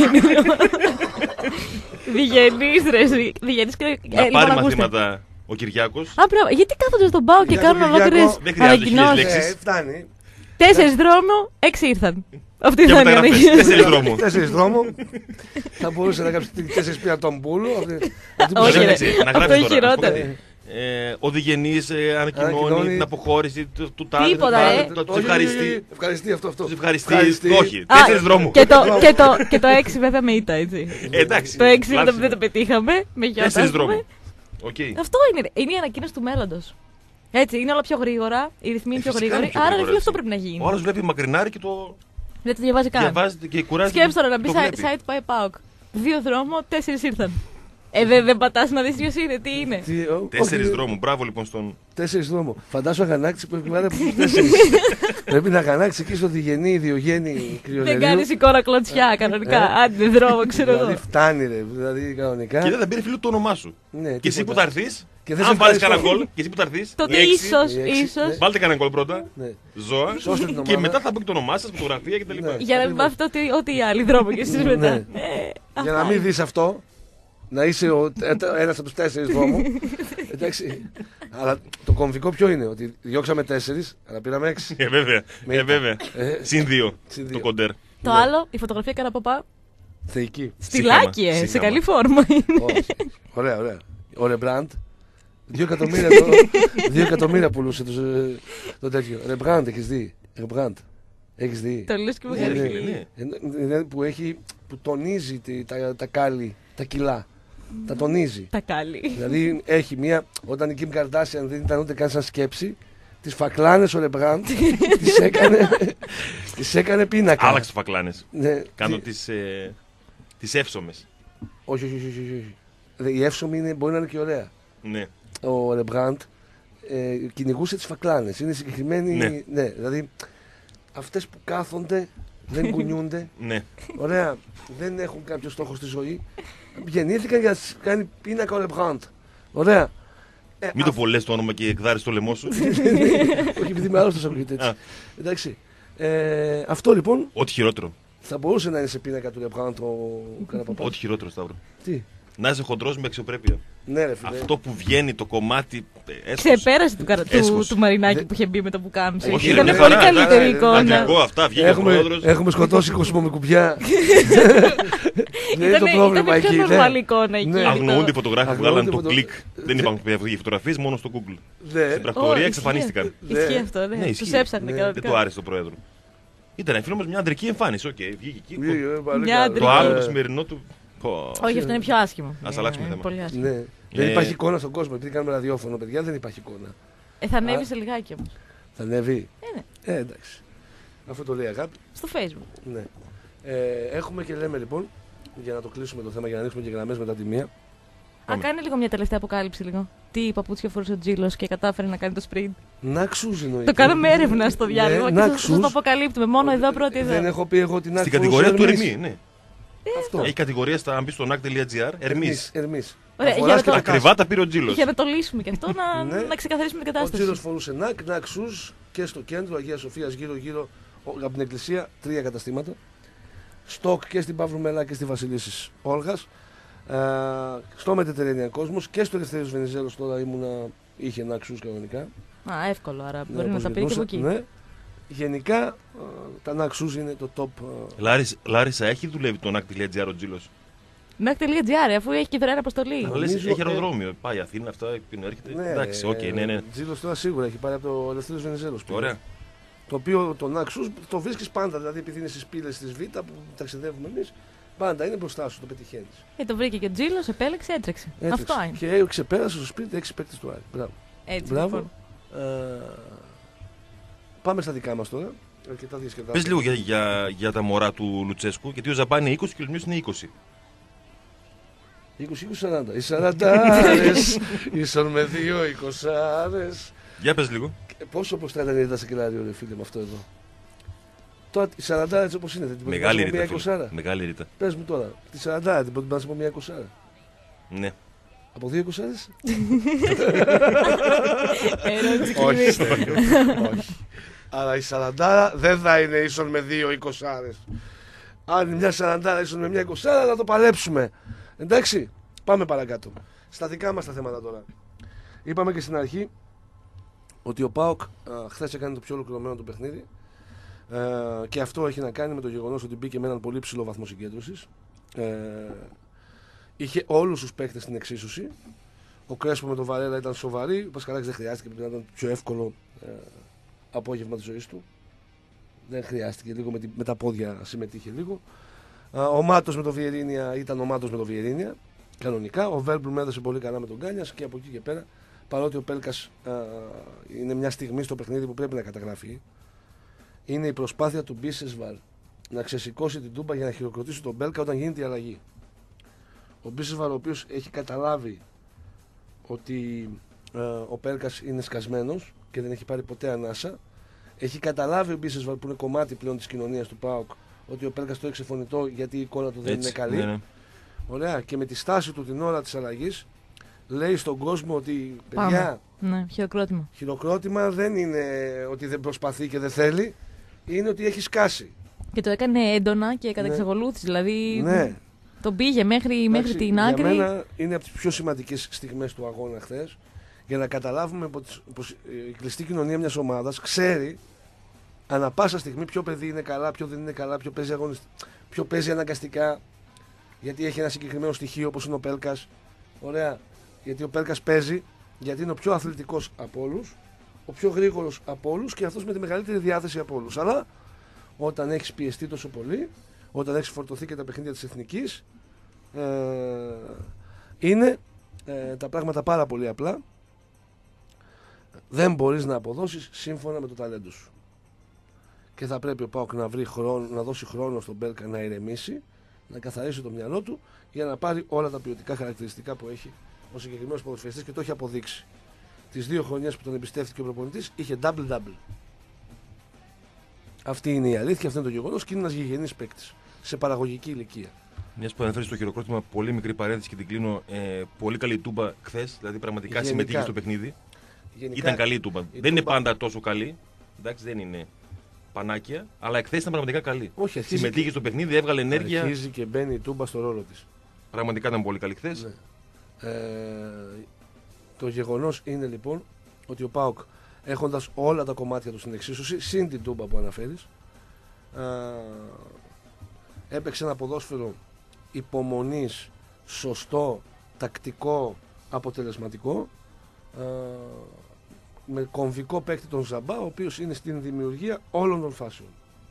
Διγενής ρε, Διγενής και Να πάρει μαθήματα ο Κυριάκος. Γιατί κάθονται στον πάο και Για κάνουν τον Κυριάκο ολόκληρες δεν χρειάζεται χίλιες ανακοινώσεις. λέξεις. Φτάνει. 4 δρόμο, 6 ήρθαν. Αυτή Και θα είναι η μεταγραφές. ανακοίνωση. 4 δρόμου. 4 δρόμο. Θα μπορούσε να γράψει 4 πια τον Πούλο. Όχι, ρε. Εντάξει, να Αυτό γράψεις είναι τώρα, χειρότερο. να πω κάτι. Ο Διγενής ανακοινώνει Ανακοινώνει την αποχώρηση του τάδε. Τίποτα, ρε. Τους ευχαριστεί. Ευχαριστεί αυτό. Τους ευχαριστεί. Ευχαριστεί. Όχι, Α, 4 δρόμου. Και το 6 βέβαια με ήττα, έτσι. Εντάξει. Το 6 λάθος. δεν το πετύχαμε. Με γιώτα. 4 δρόμου. Οκ. Αυτό είναι. Ρε. Είναι η ανακοίνωση του μέλλοντος. Έτσι, είναι όλα πιο γρήγορα. Οι ρυθμοί είναι πιο Φυσικά γρήγοροι. είναι πιο Άρα ρε γρήγορα, φίλε, αυτό έτσι. πρέπει να γίνει. Ο άλλος βλέπει μακρινάρι και το Δεν το διαβάζει καν. διαβάζεται και κουράζεται. Σκέψου τώρα να μπει το βλέπει. site πάει ΠΑΟΚ. 2 δρόμο, 4 ήρθαν. Δεν πατάς να δεις ποιος είναι, τι είναι. 4 δρόμου. Μπράβο λοιπόν στον. 4 δρόμο. Φαντάσου αγανάκτηση που επιβάλλει από τους 4. Πρέπει να αγανάξει εκεί στο Διγενή, Διογέννη Κρυονερίου. Δεν κάνεις εικόνα κλωτσιά κανονικά. Άντε δρόμο, ξέρω Δηλαδή εγώ. φτάνει ρε. Δηλαδή κανονικά. Και δεν θα πήρε φίλο το όνομά σου. Ναι, Και εσύ που τίποτα. θα έρθεις, Και δεν σε αν βάλεις ευχαριστώ. κανένα γκολ, και εσύ που θα έρθεις, Τότε οι έξι, ίσως, οι έξι, ίσως. ναι. βάλτε κανένα γκολ πρώτα. Ναι. Ζώα. Σώστε την Και ομάδα. μετά θα μπει και το όνομά σας, φωτογραφία κτλ. Ναι. Για να μην μάθετε ό,τι οι άλλοι δρόμο και εσείς μετά. Ναι. Για να μην δεις αυτό, να είσαι ένας από τους 4 δρόμου. Εντάξει. Αλλά το κομβικό ποιο είναι, ότι διώξαμε 4, αλλά πήραμε 6. Βέβαια. Με Βέβαια. Συν 2 συν το δύο. κοντέρ. Το άλλο, η φωτογραφία Καραποπά. Θεϊκή. Στυλάκι, Σύγχαμα. σε καλή φόρμα είναι. Όχι. Ωραία, ωραία. Ο Ρεμπραντ. 2 εκατομμύρια πουλούσε το τέτοιο. Ρεμπραντ έχεις δει. Ρεμπραντ. Έχεις δει. Το λες και με Ναι, χαρεί. ρε φίλε, ναι. Είναι που τονίζει τα κάλλη, τα κιλά. Τα τονίζει. Τα κάλλη. Δηλαδή έχει μία. Όταν η Kim Kardashian δεν ήταν ούτε καν σαν σκέψη, τις φακλάνες ο Ρεμπραντ τις έκανε πίνακα. Άλλαξε φακλάνες. Ναι, Κάνω τι- τις εύσωμες. όχι. Η εύσωμη μπορεί να είναι και ωραία. Ναι. Ο Ρεμπραντ κυνηγούσε τις φακλάνες. Είναι συγκεκριμένη. Ναι. Ναι, δηλαδή αυτές που κάθονται, δεν κουνιούνται. Ναι. Ωραία, δεν έχουν κάποιο στόχο στη ζωή. Γεννήθηκαν για να κάνει πίνακα ο Ρεμπραντ. Ωραία. Μην το πολλές το όνομα και εκδάρεις το λαιμό σου. Όχι, επειδή είμαι άρρωστος ακούγεται έτσι. Α. Εντάξει. Αυτό λοιπόν Ό,τι χειρότερο. θα μπορούσε να είναι σε πίνακα του Ρεμπραντ ο Καραπαπάς. Ό,τι χειρότερο, Σταύρο. Τι. Να είσαι χοντρός με αξιοπρέπεια. Ναι, ρε φίλε. Αυτό που βγαίνει το κομμάτι. Ξεπέρασε Έσχος. του Μαρινάκη Δεν- που είχε μπει με το που κάμψε. Όχι, Ήταν ρε, πολύ χαρά, καλύτερη ναι, εικόνα. Αγγλικό αυτά, βγήκε ο πρόεδρος. Έχουμε σκοτώσει κόσμο με κουμπιά. Δεν είναι το πρόβλημα Ήταν εκεί. πιο ναι. νορμάλη εικόνα εκεί. Ναι. Αγνοούνται οι φωτογράφοι που βγάλανε Αγνοούνται το φωτο- κλικ. Δεν υπάρχουν οι φωτογραφίες μόνο στο Google. Ναι. Στην πρακτορία Ω, εξαφανίστηκαν. Ισχύει αυτό, Ναι, ναι. ισχύει. Τους έψαχνε Ναι. Δεν το κανονικά. άρεσε το πρόεδρο. Ήταν φίλο μας μια αντρική εμφάνιση. Οκ, βγήκε εκεί. Πάλι Μια καλά. αντρική. Το άλλο το σημερινό του. Πω. Όχι, αυτό είναι πιο άσχημο. Ας αλλάξουμε Είναι θέμα. πολύ άσχημο. Ναι. Δεν Ε, υπάρχει εικόνα στον κόσμο. Επειδή κάνουμε ραδιόφωνο, παιδιά, δεν υπάρχει εικόνα. Θα ανέβει σε λιγάκι όμως. Θα ανέβει. Ναι. Εντάξει. Αυτό το λέει αγάπη. Στο Facebook. Ναι. Έχουμε και λέμε λοιπόν, για να το κλείσουμε το θέμα, για να ανοίξουμε και γραμμές μετά τη μία. Α, Πάμε. κάνει λίγο μια τελευταία αποκάλυψη λίγο. Τι παπούτσια φορούσε ο Τζίλος και κατάφερε να κάνει το sprint. Να ξούζει εννοείται. Το κάναμε έρευνα στο διάλειμμα Ναι, και να σας το ξούς. αποκαλύπτουμε. Μόνο εδώ πρώτη Δεν εδώ. έχω πει εγώ την άκρη. Στην κατηγορία του Ερμή, ναι. Αυτό. Έχει κατηγορία στα αν μπει στο nac.gr. Ερμή. Ερμής. Ωραία, Θα για φοράς να και το- τα Ακριβά τα πήρε ο Τζίλος. Για να το λύσουμε και αυτό, Ναι. να ξεκαθαρίσουμε την Ο Τζίλος κατάσταση. φορούσε νακ σούς και στο κέντρο Αγίας Σοφίας γύρω-γύρω από την εκκλησία 3 καταστήματα. Στοκ και στην Παύλου Μελά και στη Βασιλίσσης Όλγας. Στο Μετετερένιαν Κόσμος και στο Ελευθέριος Βενιζέλος τώρα είχε Ναξούς κανονικά. Α, εύκολο, άρα μπορεί να τα πει και από εκεί. Ναι. Γενικά τα Ναξούς είναι το top. Λάρισα, έχει δουλεύει το NAC.gr ο Τζίλος? NAC.gr, αφού έχει και δωρεάν αποστολή. Έχει αεροδρόμιο. Πάει Αθήνα, αυτά έρχεται. Ναι, εντάξει, ναι. Τζίλος τώρα σίγουρα έχει πάρει από το Ελευθέριος Βενιζέλος. Ωραία. Το οποίο το Ναξούς το βρίσκεις πάντα, δηλαδή επειδή είναι στις πύλες της Β που ταξιδεύουμε εμείς, πάντα είναι μπροστά σου, το πετυχαίνεις. Το βρήκε και ο Τζίλος, επέλεξε, έτρεξε. Αυτό είναι. Και ξεπέρασε στο σπίτι 6 παίκτες του Άρη. Μπράβο. Έτσι, Μπράβο. λοιπόν. Πάμε στα δικά μας τώρα. Πες λίγο για τα μωρά του Λουτσέσκου, γιατί ο Ζαμπά είναι 20 και ο Λιμιός είναι 20. 20-40. Οι 40άρες ίσον με 2 20άρες. Για πες λίγο. Πόσο πως θα ήταν η ήττα σε κελάριο, ρε φίλε, με αυτό εδώ. Τώρα η 40 έτσι όπως είναι, δεν την Μεγάλη μια ρήτα. 20. Μεγάλη ρήτα. Πες μου τώρα, τη 40 την μπορεί να σε πω μια 20. Ναι. Από 2 20άρες? Όχι. Όχι. Άρα η 40 δεν θα είναι ίσον με 2 20άρες. Αν είναι μια 40 ίσον με μια 20, θα το παλέψουμε. Εντάξει, πάμε παρακάτω. Στα δικά μας τα θέματα τώρα. Είπαμε και στην αρχή ότι ο ΠΑΟΚ χθες έκανε το πιο ολοκληρωμένο το παιχνίδι. Και αυτό έχει να κάνει με το γεγονός ότι μπήκε με έναν πολύ ψηλό βαθμό συγκέντρωσης. Είχε όλους τους παίκτες στην εξίσωση. Ο Κρέσπο με τον Βαρέλα ήταν σοβαρή. Ο Πασχαλάκης δεν χρειάστηκε, πρέπει να ήταν το πιο εύκολο απόγευμα της ζωής του. Δεν χρειάστηκε, λίγο με τα πόδια συμμετείχε λίγο. Ο Μάτος με το Βιερίνια ήταν ο Μάτος με το Βιερίνια. Κανονικά. Ο Βέρμπλουμ έδωσε πολύ καλά με τον Κάνιας και από εκεί και πέρα, παρότι ο Πέλκας είναι μια στιγμή στο παιχνίδι που πρέπει να καταγραφεί, είναι η προσπάθεια του Μπίσεσβαρ να ξεσηκώσει την Τούμπα για να χειροκροτήσει τον Πέλκα όταν γίνεται η αλλαγή. Ο Μπίσεσβαρ, ο οποίος έχει καταλάβει ότι ο Πέλκας είναι σκασμένος και δεν έχει πάρει ποτέ ανάσα. Έχει καταλάβει ο Μπίσεσβαρ, που είναι κομμάτι πλέον της κοινωνίας του ΠΑΟΚ, ότι ο Πέλκας το έξε φωνητό γιατί η εικόνα του δεν είναι καλή. Ναι. Ωραία. Και με τη στάση του την ώρα της αλλαγής λέει στον κόσμο ότι παιδιά, ναι, χειροκρότημα δεν είναι ότι δεν προσπαθεί και δεν θέλει, είναι ότι έχει σκάσει. Και το έκανε έντονα και κατά εξακολούθηση. Δηλαδή ναι. Τον πήγε μέχρι την άκρη. Για μένα είναι από τις πιο σημαντικές στιγμές του αγώνα χθες, για να καταλάβουμε πως η κλειστή κοινωνία μιας ομάδας ξέρει ανά πάσα στιγμή ποιο παιδί είναι καλά, ποιο δεν είναι καλά, ποιο παίζει αναγκαστικά, γιατί έχει ένα συγκεκριμένο στοιχείο όπως είναι ο Πέλκας. Ωραία. Γιατί ο Πέλκας παίζει, γιατί είναι ο πιο αθλητικός από όλους, ο πιο γρήγορος από όλους και αυτός με τη μεγαλύτερη διάθεση από όλους. Αλλά όταν έχεις πιεστεί τόσο πολύ, όταν έχεις φορτωθεί και τα παιχνίδια της εθνικής, είναι τα πράγματα πάρα πολύ απλά. Δεν μπορείς να αποδώσεις σύμφωνα με το ταλέντο σου. Και θα πρέπει ο ΠΑΟΚ να δώσει χρόνο στον Πέλκα να ηρεμήσει, να καθαρίσει το μυαλό του για να πάρει όλα τα ποιοτικά χαρακτηριστικά που έχει ο συγκεκριμένος ποδοσφαιριστής και το έχει αποδείξει. Τις 2 χρονιές που τον εμπιστεύτηκε ο προπονητής είχε double-double. Αυτή είναι η αλήθεια, αυτό είναι το γεγονός και είναι ένας γηγενής παίκτης σε παραγωγική ηλικία. Μιας που αναφέρεις το χειροκρότημα, πολύ μικρή παρένθεση και την κλείνω. Πολύ καλή τούμπα χθες, δηλαδή πραγματικά συμμετείχε στο παιχνίδι. Ήταν καλή η τούμπα. Δεν είναι πάντα τόσο καλή, εντάξει, δεν είναι πανάκια, αλλά εχθές ήταν πραγματικά καλή. Όχι, συμμετείχε στο παιχνίδι, έβγαλε ενέργεια. Αρχίζει και μπαίνει η τούμπα στο ρόλο της. Πραγματικά ήταν πολύ καλή χθες. Ναι. Το γεγονός είναι λοιπόν ότι ο ΠΑΟΚ, έχοντας όλα τα κομμάτια του στην εξίσωση, συν την τούμπα που αναφέρεις, έπαιξε ένα ποδόσφαιρο υπομονής, σωστό, τακτικό, αποτελεσματικό, με κομβικό παίκτη τον Ζαμπά, ο οποίος είναι στην δημιουργία όλων των φάσεων.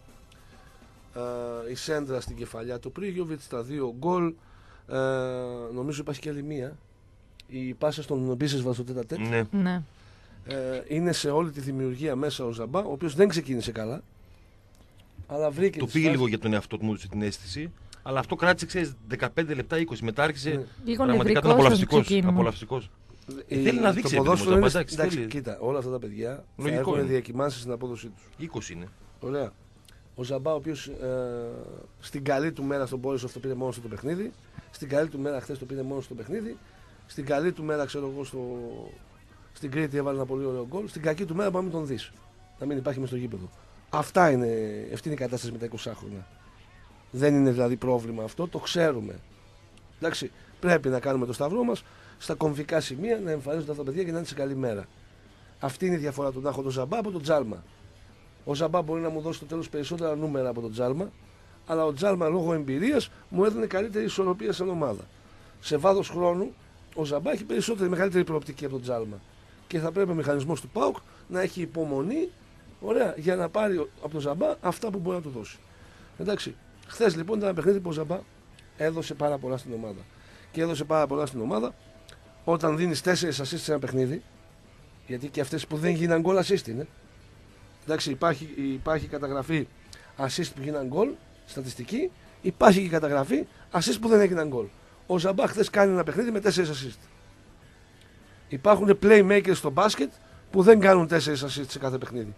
Η σέντρα στην κεφαλιά του Πρίγιοβιτς, τα 2 γκολ, νομίζω υπάρχει και άλλη μία, η πάσα στον Μπίσεσβαρ στο τέτα τέτ. Ναι. Είναι σε όλη τη δημιουργία μέσα ο Ζαμπά, ο οποίος δεν ξεκίνησε καλά, αλλά βρήκε το πήγε λίγο για τον εαυτό του, μου έδωσε την αίσθηση, αλλά αυτό κράτησε, ξέρεις, 15 λεπτά, 20, μετά άρχισε πραγματικά ήταν απολαυστικός. Θέλει να δείξει το ποδόσφαιρο. Εντάξει, κοίτα, όλα αυτά τα παιδιά θα έχουν διακυμάνσει στην απόδοσή τους. 20 είναι. Ωραία. Ο Ζαμπά, ο οποίος στην καλή του μέρα στον Μπόρισοφ το πήρε μόνο στο παιχνίδι, στην καλή του μέρα χθες το πήρε μόνο στο παιχνίδι, στην καλή του μέρα, ξέρω εγώ, στην Κρήτη έβαλε ένα πολύ ωραίο γκολ, στην κακή του μέρα πάμε να τον δεις. Να μην υπάρχει μες στο γήπεδο. Αυτή είναι η κατάσταση με τα 20 χρόνια. Δεν είναι δηλαδή πρόβλημα αυτό, το ξέρουμε. Εντάξει, πρέπει να κάνουμε το σταυρό μας στα κομβικά σημεία, να εμφανίζονται αυτά τα παιδιά και να είναι σε καλή μέρα. Αυτή είναι η διαφορά του να έχω τον Ζαμπά από τον Τζάλμα. Ο Ζαμπά μπορεί να μου δώσει στο τέλος περισσότερα νούμερα από τον Τζάλμα, αλλά ο Τζάλμα λόγω εμπειρίας μου έδινε καλύτερη ισορροπία σαν ομάδα. Σε βάθος χρόνου ο Ζαμπά έχει μεγαλύτερη προοπτική από τον Τζάλμα. Και θα πρέπει ο μηχανισμός του ΠΑΟΚ να έχει υπομονή, ωραία, για να πάρει από τον Ζαμπά αυτά που μπορεί να του δώσει. Εντάξει. Χθες λοιπόν ήταν ένα παιχνίδι που ο Ζαμπά έδωσε πάρα πολλά στην ομάδα. Και έδωσε πάρα πολλά στην ομάδα όταν δίνεις 4 assist σε ένα παιχνίδι, γιατί και αυτές που δεν γίναν γκολ assist είναι. Εντάξει, υπάρχει καταγραφή assist που γίναν γκολ, στατιστική, υπάρχει και καταγραφή assist που δεν έγιναν γκολ. Ο Ζαμπά χθες κάνει ένα παιχνίδι με 4 assist. Υπάρχουν playmakers στο μπάσκετ που δεν κάνουν 4 assist σε κάθε παιχνίδι.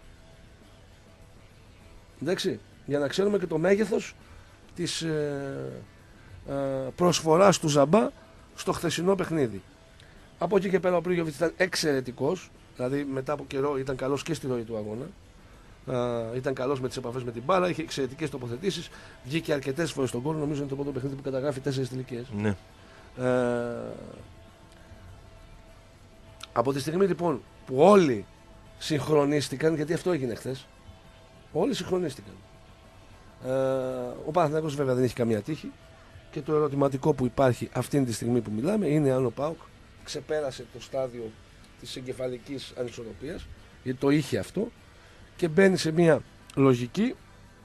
Εντάξει, για να ξέρουμε και το μέγεθος της προσφοράς του Ζαμπά στο χθεσινό παιχνίδι. Από εκεί και πέρα ο Πρίγιοβιτς ήταν εξαιρετικός, δηλαδή μετά από καιρό ήταν καλός και στη ροή του αγώνα. Ήταν καλός με τις επαφές με την μπάλα, είχε εξαιρετικές τοποθετήσεις, βγήκε αρκετές φορές στον κόλ, νομίζω είναι το πρώτο παιχνίδι που καταγράφει 4 τελικές. Ναι. Από τη στιγμή λοιπόν που όλοι συγχρονίστηκαν, γιατί αυτό έγινε χθες, όλοι συγχρονίστηκαν. Ο Παναθηναϊκός βέβαια δεν έχει καμία τύχη και το ερωτηματικό που υπάρχει αυτή τη στιγμή που μιλάμε είναι αν ο ΠΑΟΚ ξεπέρασε το στάδιο της εγκεφαλικής ανισορροπίας, γιατί το είχε αυτό, και μπαίνει σε μια λογική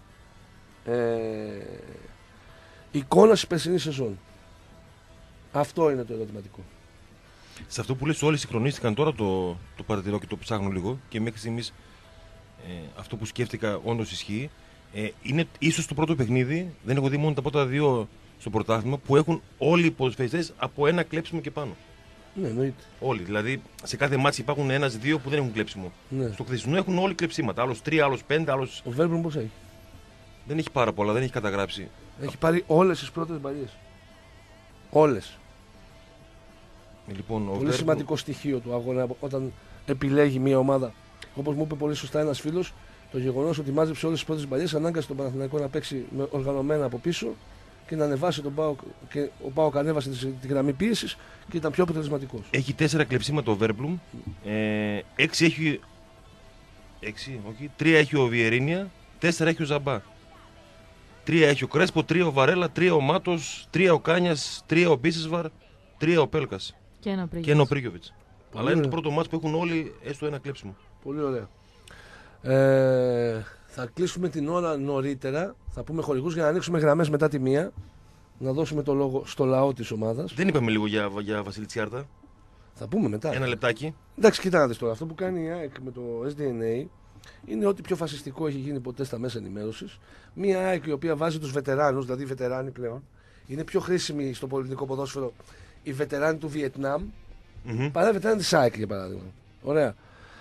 εικόνα της περσινής σεζόν. Αυτό είναι το ερωτηματικό. Σε αυτό που λες όλοι συγχρονίστηκαν, τώρα το παρατηρώ και το ψάχνω λίγο και μέχρι στιγμής αυτό που σκέφτηκα όντως ισχύει. Είναι ίσως το πρώτο παιχνίδι, δεν έχω δει μόνο τα πρώτα δύο στο πρωτάθλημα, που έχουν όλοι οι ποδοσφαιριστές από ένα κλέψιμο και πάνω. Ναι, εννοείται. Όλοι. Δηλαδή σε κάθε μάτς υπάρχουν ένας-δύο που δεν έχουν κλέψιμο. Ναι. Στο χθεσινό έχουν όλοι κλεψίματα. Άλλος 3, άλλος 5, άλλος. Ο Βέρμπρουμ πώς έχει? Δεν έχει πάρα πολλά, δεν έχει καταγράψει. Έχει πάρει όλες τις πρώτες μπαλιές. Όλες. Λοιπόν, Πολύ σημαντικό στοιχείο του αγώνα όταν επιλέγει μια ομάδα. Όπως μου είπε πολύ σωστά ένας φίλος, το γεγονός ότι μάζεψε όλες τις πρώτες μπαλιές ανάγκασε τον Παναθηναϊκό να παίξει οργανωμένα από πίσω και να ανεβάσει τον ΠΑΟΚ. Και ο ΠΑΟΚ ανέβασε τη γραμμή πίεσης και ήταν πιο αποτελεσματικός. Έχει 4 κλεψίματα ο Βέρμπλουμ. 6 έχει. 3 έχει ο Βιερίνια, 4 έχει ο Ζαμπά. 3 έχει ο Κρέσπο, 3 ο Βαρέλα, 3 ο Μάτος, 3 ο Κάνιας, 3 ο Μπίσεσβαρ, 3 ο Πέλκας. Και ένα ο Πρίγιοβιτς. Αλλά είναι το πρώτο μάτς που έχουν όλοι έστω ένα κλέψιμο. Πολύ ωραία. Θα κλείσουμε την ώρα νωρίτερα. Θα πούμε χορηγούς για να ανοίξουμε γραμμές μετά τη μία. Να δώσουμε το λόγο στο λαό της ομάδας. Δεν είπαμε λίγο για Βασίλη Τσιάρτα. Θα πούμε μετά. Ένα λεπτάκι. Εντάξει, κοίτα να δεις τώρα. Αυτό που κάνει η ΑΕΚ με το SDNA είναι ό,τι πιο φασιστικό έχει γίνει ποτέ στα μέσα ενημέρωσης. Μια ΑΕΚ η οποία βάζει τους βετεράνους, δηλαδή οι βετεράνοι πλέον, είναι πιο χρήσιμοι στο πολιτικό ποδόσφαιρο οι βετεράνοι του Βιετνάμ παρά οι βετεράνοι της ΑΕΚ, για παράδειγμα. Ωραία.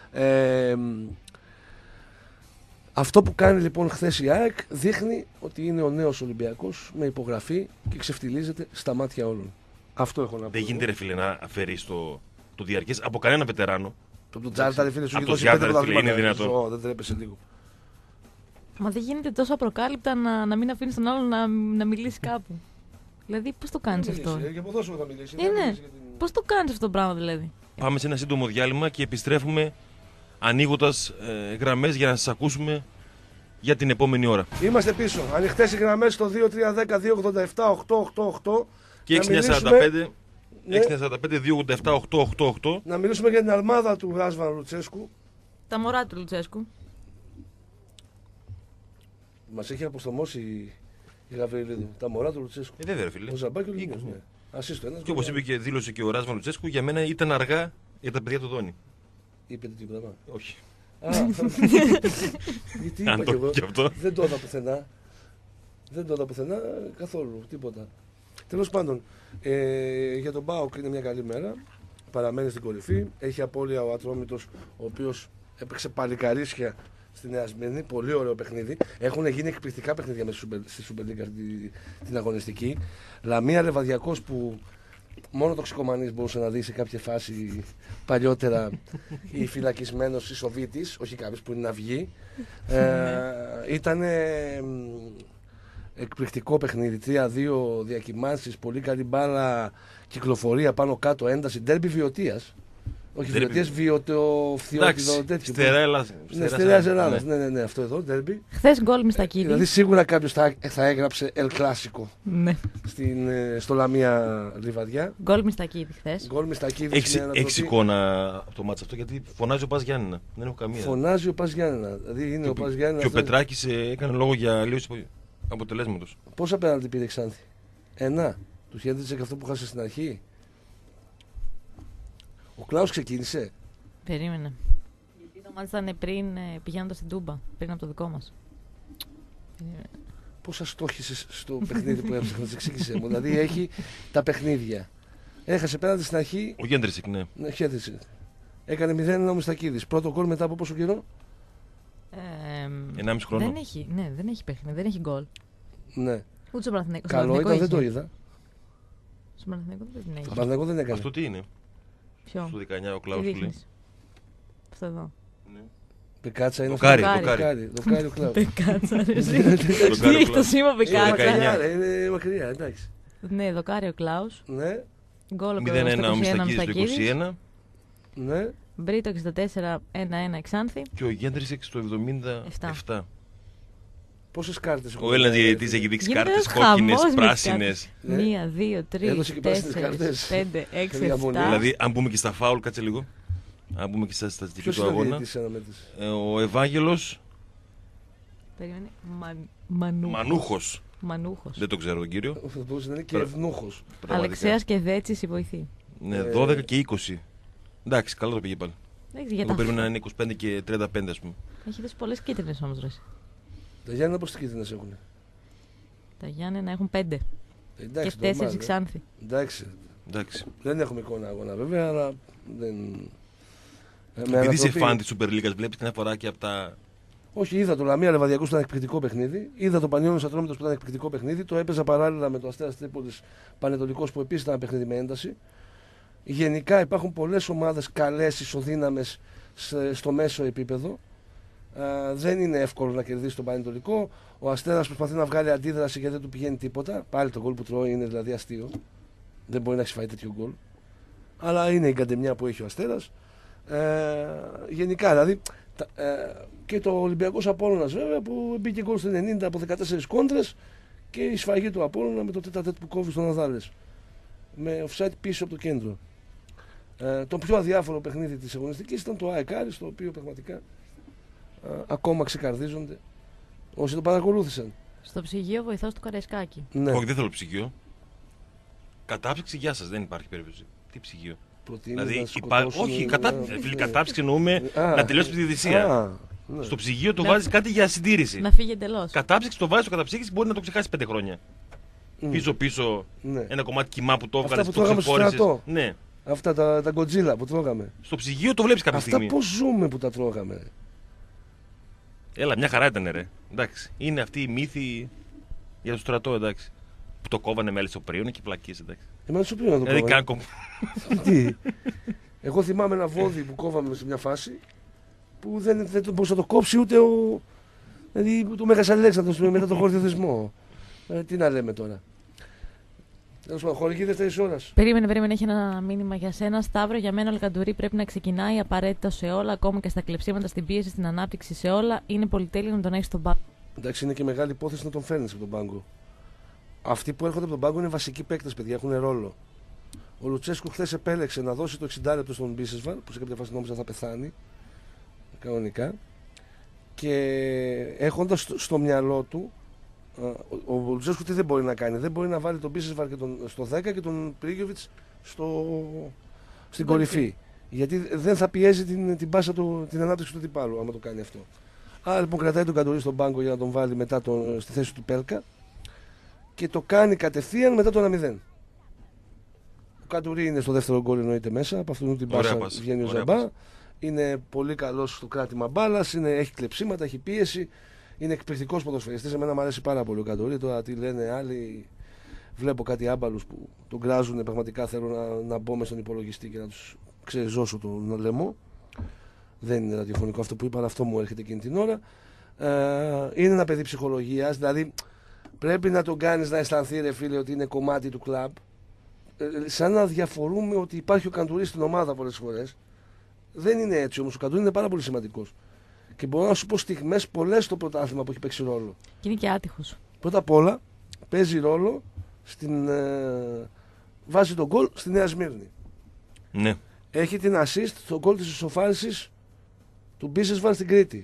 Αυτό που κάνει λοιπόν χθες η ΑΕΚ δείχνει ότι είναι ο νέος Ολυμπιακός με υπογραφή και ξεφτιλίζεται στα μάτια όλων. Αυτό έχω να πω. Δεν γίνεται ρε φίλε να αφαιρείς το διαρκές από κανένα βετεράνο. Από τον Τζάρτα ρε φίλε σου Από έχει τον δώσει 5 Τζάρτα, ρε φίλε, είναι πρωταθλήματα. δυνατόν. Δεν τρέπεσαι λίγο. Μα δεν γίνεται τόσο απροκάλυπτα να μην αφήνει τον άλλον να μιλήσει κάπου. Δηλαδή, πώς το κάνεις αυτό? Για ποδόσφαιρο θα μιλήσει. Ναι, πώς το κάνεις αυτό το πράγμα δηλαδή? Πάμε σε ένα σύντομο διάλειμμα και επιστρέφουμε ανοίγοντας γραμμές για να σας ακούσουμε για την επόμενη ώρα. Είμαστε πίσω. Ανοιχτές οι γραμμές στο 2310-287-888. Και 6945 287-888. Να μιλήσουμε για την αρμάδα του Ράσβαν Λουτσέσκου. Τα μωρά του Λουτσέσκου. Μας έχει αποστομώσει η Γαβριλίδου. Τα μωρά του Λουτσέσκου. Βέβαια ρε φίλε. Ο Ζαμπάκη ο Λιμιός, ναι. Και όπως είπε και δήλωσε και ο Ράσβαν Λουτσέσκου, για μένα ήταν αργά για τα παιδιά του Δόνη. Είπε τίποτα. Όχι. Γιατί είπα Αν και εγώ. και αυτό. Δεν το είδα πουθενά. Δεν το είδα πουθενά καθόλου. Τίποτα. Τέλος πάντων, για τον ΠΑΟΚ είναι μια καλή μέρα. Παραμένει στην κορυφή. Έχει απώλεια ο Ατρόμητος, ο οποίος έπαιξε παλικαρίσια στη Νέα Σμύρνη. Πολύ ωραίο παιχνίδι. Έχουν γίνει εκπληκτικά παιχνίδια μέσα στη Super League την αγωνιστική. Λαμία Λεβαδιακός που μόνο το Ξικομανής μπορούσε να δει σε κάποια φάση παλιότερα ή φυλακισμένος Ισοβίτης, όχι κάποιος που είναι να βγει. Ήταν εκπληκτικό παιχνίδι. 3-2 διακυμάνσεις, πολύ καλή μπάλα, κυκλοφορία πάνω κάτω, ένταση. Ντέρμπι βιωτίας. Όχι βιωτίας, βιωτοφθιότιδο τέτοιο. Στερεά Ελλάδας. Ναι, αυτό εδώ, ντέρμπι. Χθες γκολ Μιστακίδη. Δηλαδή σίγουρα κάποιος θα έγραψε El Clásico Ναι. στο Λαμία Λιβαδιά. Γκολ Μιστακίδη χθες. Γκολ Μιστακίδη. Έχεις εικόνα από το μάτς αυτό, γιατί φωνάζει ο Πας Γιάννενα. Δεν έχω καμία. Φωνάζει ο Πας Γιάννενα. Δηλαδή είναι ο Πας Γιάννενα. Και ο Πετράκης έκανε λόγο για λύωση αποτελέσματος. Πόσα πέναλτι πήρε Ξάνθη? 1. Του χέντρισε και αυτό που χάσε στην αρχή. Ο Κλάους ξεκίνησε. Περίμενε. Γιατί το μάτς ήταν πριν πηγαίνοντας στην Τούμπα, πριν από το δικό μας. Πόσα στόχισε στο παιχνίδι που έψαχνα, εξήγησε μου. Δηλαδή έχει τα παιχνίδια. Έχασε πέναλτι στην αρχή. Ο Γέντρισεκ, ναι. Ναι, χέντρισε. Έκανε 0-1 ο Μιστακίδης. Πρώτο γκολ μετά από πόσο καιρό? 1,5 χρόνο. Δεν έχει παιχνίδι, δεν έχει γκολ. Ναι. Ούτε στο Παναθηναϊκό. Καλό ήταν, δεν το είδα. Στο Παναθηναϊκό δεν Το έχει. Παναθηναϊκό δεν έκανε. Αυτό τι είναι? Ποιο? Στο 19 ο Κλάους Τι που λέει. δείχνεις? Αυτό εδώ. Πεκάτσα είναι Δοκάρι, αυτό. δοκάρι. Δοκάρι ο Κλάους. Πεκάτσα, ρε εσύ. Δοκάρι Τι ο έχει το Κλάους. σήμα Είναι Πεκάτσα. μακριά, ρε, είναι μακριά, εντάξει. Ναι, δοκάρι ο Κλάους. Ναι, Γκολ ο 0-1 ο Μιστακίδης στο Μιστακίδης. 21 ναι. Μπρίτο 64-1-1 Ξάνθη. και ο Γέντρισεκ στο 77. Πόσες κάρτες Ο Έλληνας διαιτητής έχει δείξει Γίνεται κάρτες ένας χαμός κόκκινες, με τις πράσινες. Ναι. 1, 2, 3, Έδωσε και πράσινες 4, κάρτες. 5, 6, Διαμονή. 7. Δηλαδή, αν πούμε και στα φάουλ, κάτσε λίγο. Αν πούμε και στα στατιστική Ποιος του είναι ο αγώνα. διαιτητής αναμέτρησης? Ο Ευάγγελος Περίμενε. Μανούχος. Μανούχος. Δεν το ξέρω τον κύριο. Θα μπορούσε να είναι και ευνούχος. Πραγματικά. Αλεξέας και Δέτσης η βοηθή. Ναι, 12 και 20. Εντάξει, καλά το πήγε πάλι. Εντάξει, για Εγώ τα περίμενα να είναι 25 και 35, ας πούμε. Έχει δώσει πολλές κίτρινες όμως, ρε. Τα Γιάννενα πώς τις κίτρινες έχουν? Τα Γιάννενα έχουν 5 και Εντάξει, 4 normal, η Ξάνθη. εντάξει. Εντάξει. Δεν έχουμε εικόνα αγώνα βέβαια, αλλά δεν. Επειδή είσαι φαν της Super League, βλέπεις την φορά και από τα. Όχι, είδα το Λαμία Λεβαδιακός που ήταν εκπληκτικό παιχνίδι. Είδα το Πανιόνιος Ατρόμητος που ήταν εκπληκτικό παιχνίδι. Το έπαιζα παράλληλα με το Αστέρας Τρίπολης Πανετολικός που επίσης ήταν παιχνίδι με ένταση. Γενικά υπάρχουν πολλές ομάδες καλές, ισοδύναμες στο μέσο επίπεδο. Δεν είναι εύκολο να κερδίσει τον Πανετολικό. Ο Αστέρας προσπαθεί να βγάλει αντίδραση και δεν του πηγαίνει τίποτα. Πάλι το γκολ που τρώει είναι δηλαδή αστείο. Δεν μπορεί να έχει φάει τέτοιο γκολ. Αλλά είναι η καντεμιά που έχει ο Αστέρας. Γενικά δηλαδή. Και το Ολυμπιακός Απόλλωνας βέβαια που μπήκε γκολ στο 90 από 14 κόντρες και η σφαγή του Απόλλωνα με το τέταρτο που κόβει στον Αδάλες. Με offside πίσω από το κέντρο. Το πιο αδιάφορο παιχνίδι της αγωνιστικής ήταν το ΑΕΚ Άρης, το οποίο πραγματικά ακόμα ξεκαρδίζονται όσοι το παρακολούθησαν. Στο ψυγείο βοηθός του Καραϊσκάκη. Ναι. Όχι, δεν θέλω ψυγείο. Κατάψυξη, γεια σας, δεν υπάρχει περίπτωση. Τι ψυγείο. Προτείνεις Δηλαδή, να σκοτώσουν, όχι, ναι. κατάψυξη εννοούμε να τελειώσει τη διαιτησία. Ναι. Στο ψυγείο το Να- βάζεις κάτι για συντήρηση. Να φύγει εντελώς. Κατάψυξη το βάζεις στο καταψύκης, μπορεί να το ξεχάσει 5 χρόνια. Πίσω-πίσω Ναι. ένα κομμάτι κοιμά που το Αυτά έβγαλες, που το τρώγαμε στο ξεχώρισες. στρατό. Ναι. Αυτά τα γκοτζίλα που τρώγαμε. Στο ψυγείο το βλέπεις κάποια Αυτά στιγμή. πώς ζούμε που τα τρώγαμε. Έλα, μια χαρά ήταν ρε. Εντάξει. Είναι αυτή η μύθη για το στρατό, εντάξει. Που το κόβανε με αλυσοπρίων και πλακίες, εντάξει. Εμένα σου πει να το Δηλαδή, κόβαμε. Τι. Εγώ θυμάμαι ένα βόδι που κόβαμε σε μια φάση που δεν μπορούσε να το κόψει ούτε ο. Δηλαδή το Μέγας Αλέξανδρος μετά τον χωριοδεσμό. Τι να λέμε τώρα. Τέλος πάντων, χορηγή δεύτερης ώρας. Περίμενε, έχει ένα μήνυμα για σένα. Σταύρο, για μένα ο Αλκαντουρί πρέπει να ξεκινάει απαραίτητο σε όλα, ακόμα και στα κλεψίματα, στην πίεση, στην ανάπτυξη, σε όλα. Είναι πολυτέλειο να τον έχει στον πάγκο. Εντάξει, είναι και μεγάλη υπόθεση να τον φέρνει από τον πάγκο. Αυτοί που έρχονται από τον πάγκο είναι βασικοί παίκτες, παιδιά, έχουν ρόλο. Ο Λουτσέσκου χθες επέλεξε να δώσει το 60 λεπτό στον Μπίσεσβαρ, που σε κάποια φάση νόμιζα θα πεθάνει. Κανονικά. Και έχοντας στο μυαλό του, ο Λουτσέσκου τι δεν μπορεί να κάνει. Δεν μπορεί να βάλει τον Μπίσεσβαρ στο 10 και τον Πρίγιοβιτς στην κορυφή. Γιατί δεν θα πιέζει την πάσα την ανάπτυξη του αντιπάλου, άμα το κάνει αυτό. Άρα λοιπόν κρατάει τον Καντουρί στον πάγκο για να τον βάλει μετά στη θέση του Πέλκα και το κάνει κατευθείαν μετά το 1-0. Ο Καντουρί είναι στο δεύτερο γκολ, εννοείται μέσα. Από αυτόν την πάσα βγαίνει ο Ζαμπά. Είναι πολύ καλός στο κράτημα μπάλας, έχει κλεψίματα, έχει πίεση. Είναι εκπληκτικός ποδοσφαιριστής. Εμένα μου αρέσει πάρα πολύ ο Καντουρί. Τώρα τι λένε άλλοι, βλέπω κάτι άμπαλους που τον κράζουν. Πραγματικά θέλω να μπω μέσα στον υπολογιστή και να τους ξεζώσω τον λαιμό. Δεν είναι ραδιοφωνικό αυτό που είπα, αλλά αυτό μου έρχεται εκείνη την ώρα. Είναι ένα παιδί ψυχολογίας, δηλαδή Πρέπει να τον κάνεις να αισθανθεί, ρε φίλε, ότι είναι κομμάτι του κλαμπ. Σαν να διαφορούμε ότι υπάρχει ο Καντουρί στην ομάδα πολλές φορές. Δεν είναι έτσι όμως. Ο Καντουρί είναι πάρα πολύ σημαντικός. Και μπορώ να σου πω στιγμές πολλές στο πρωτάθλημα που έχει παίξει ρόλο. Και είναι και άτυχος. Πρώτα απ' όλα παίζει ρόλο βάζει τον γκολ στη Νέα Σμύρνη. Ναι. Έχει την assist στο γκολ της ισοφάρισης του Μπίσεσβαρ στην Κρήτη.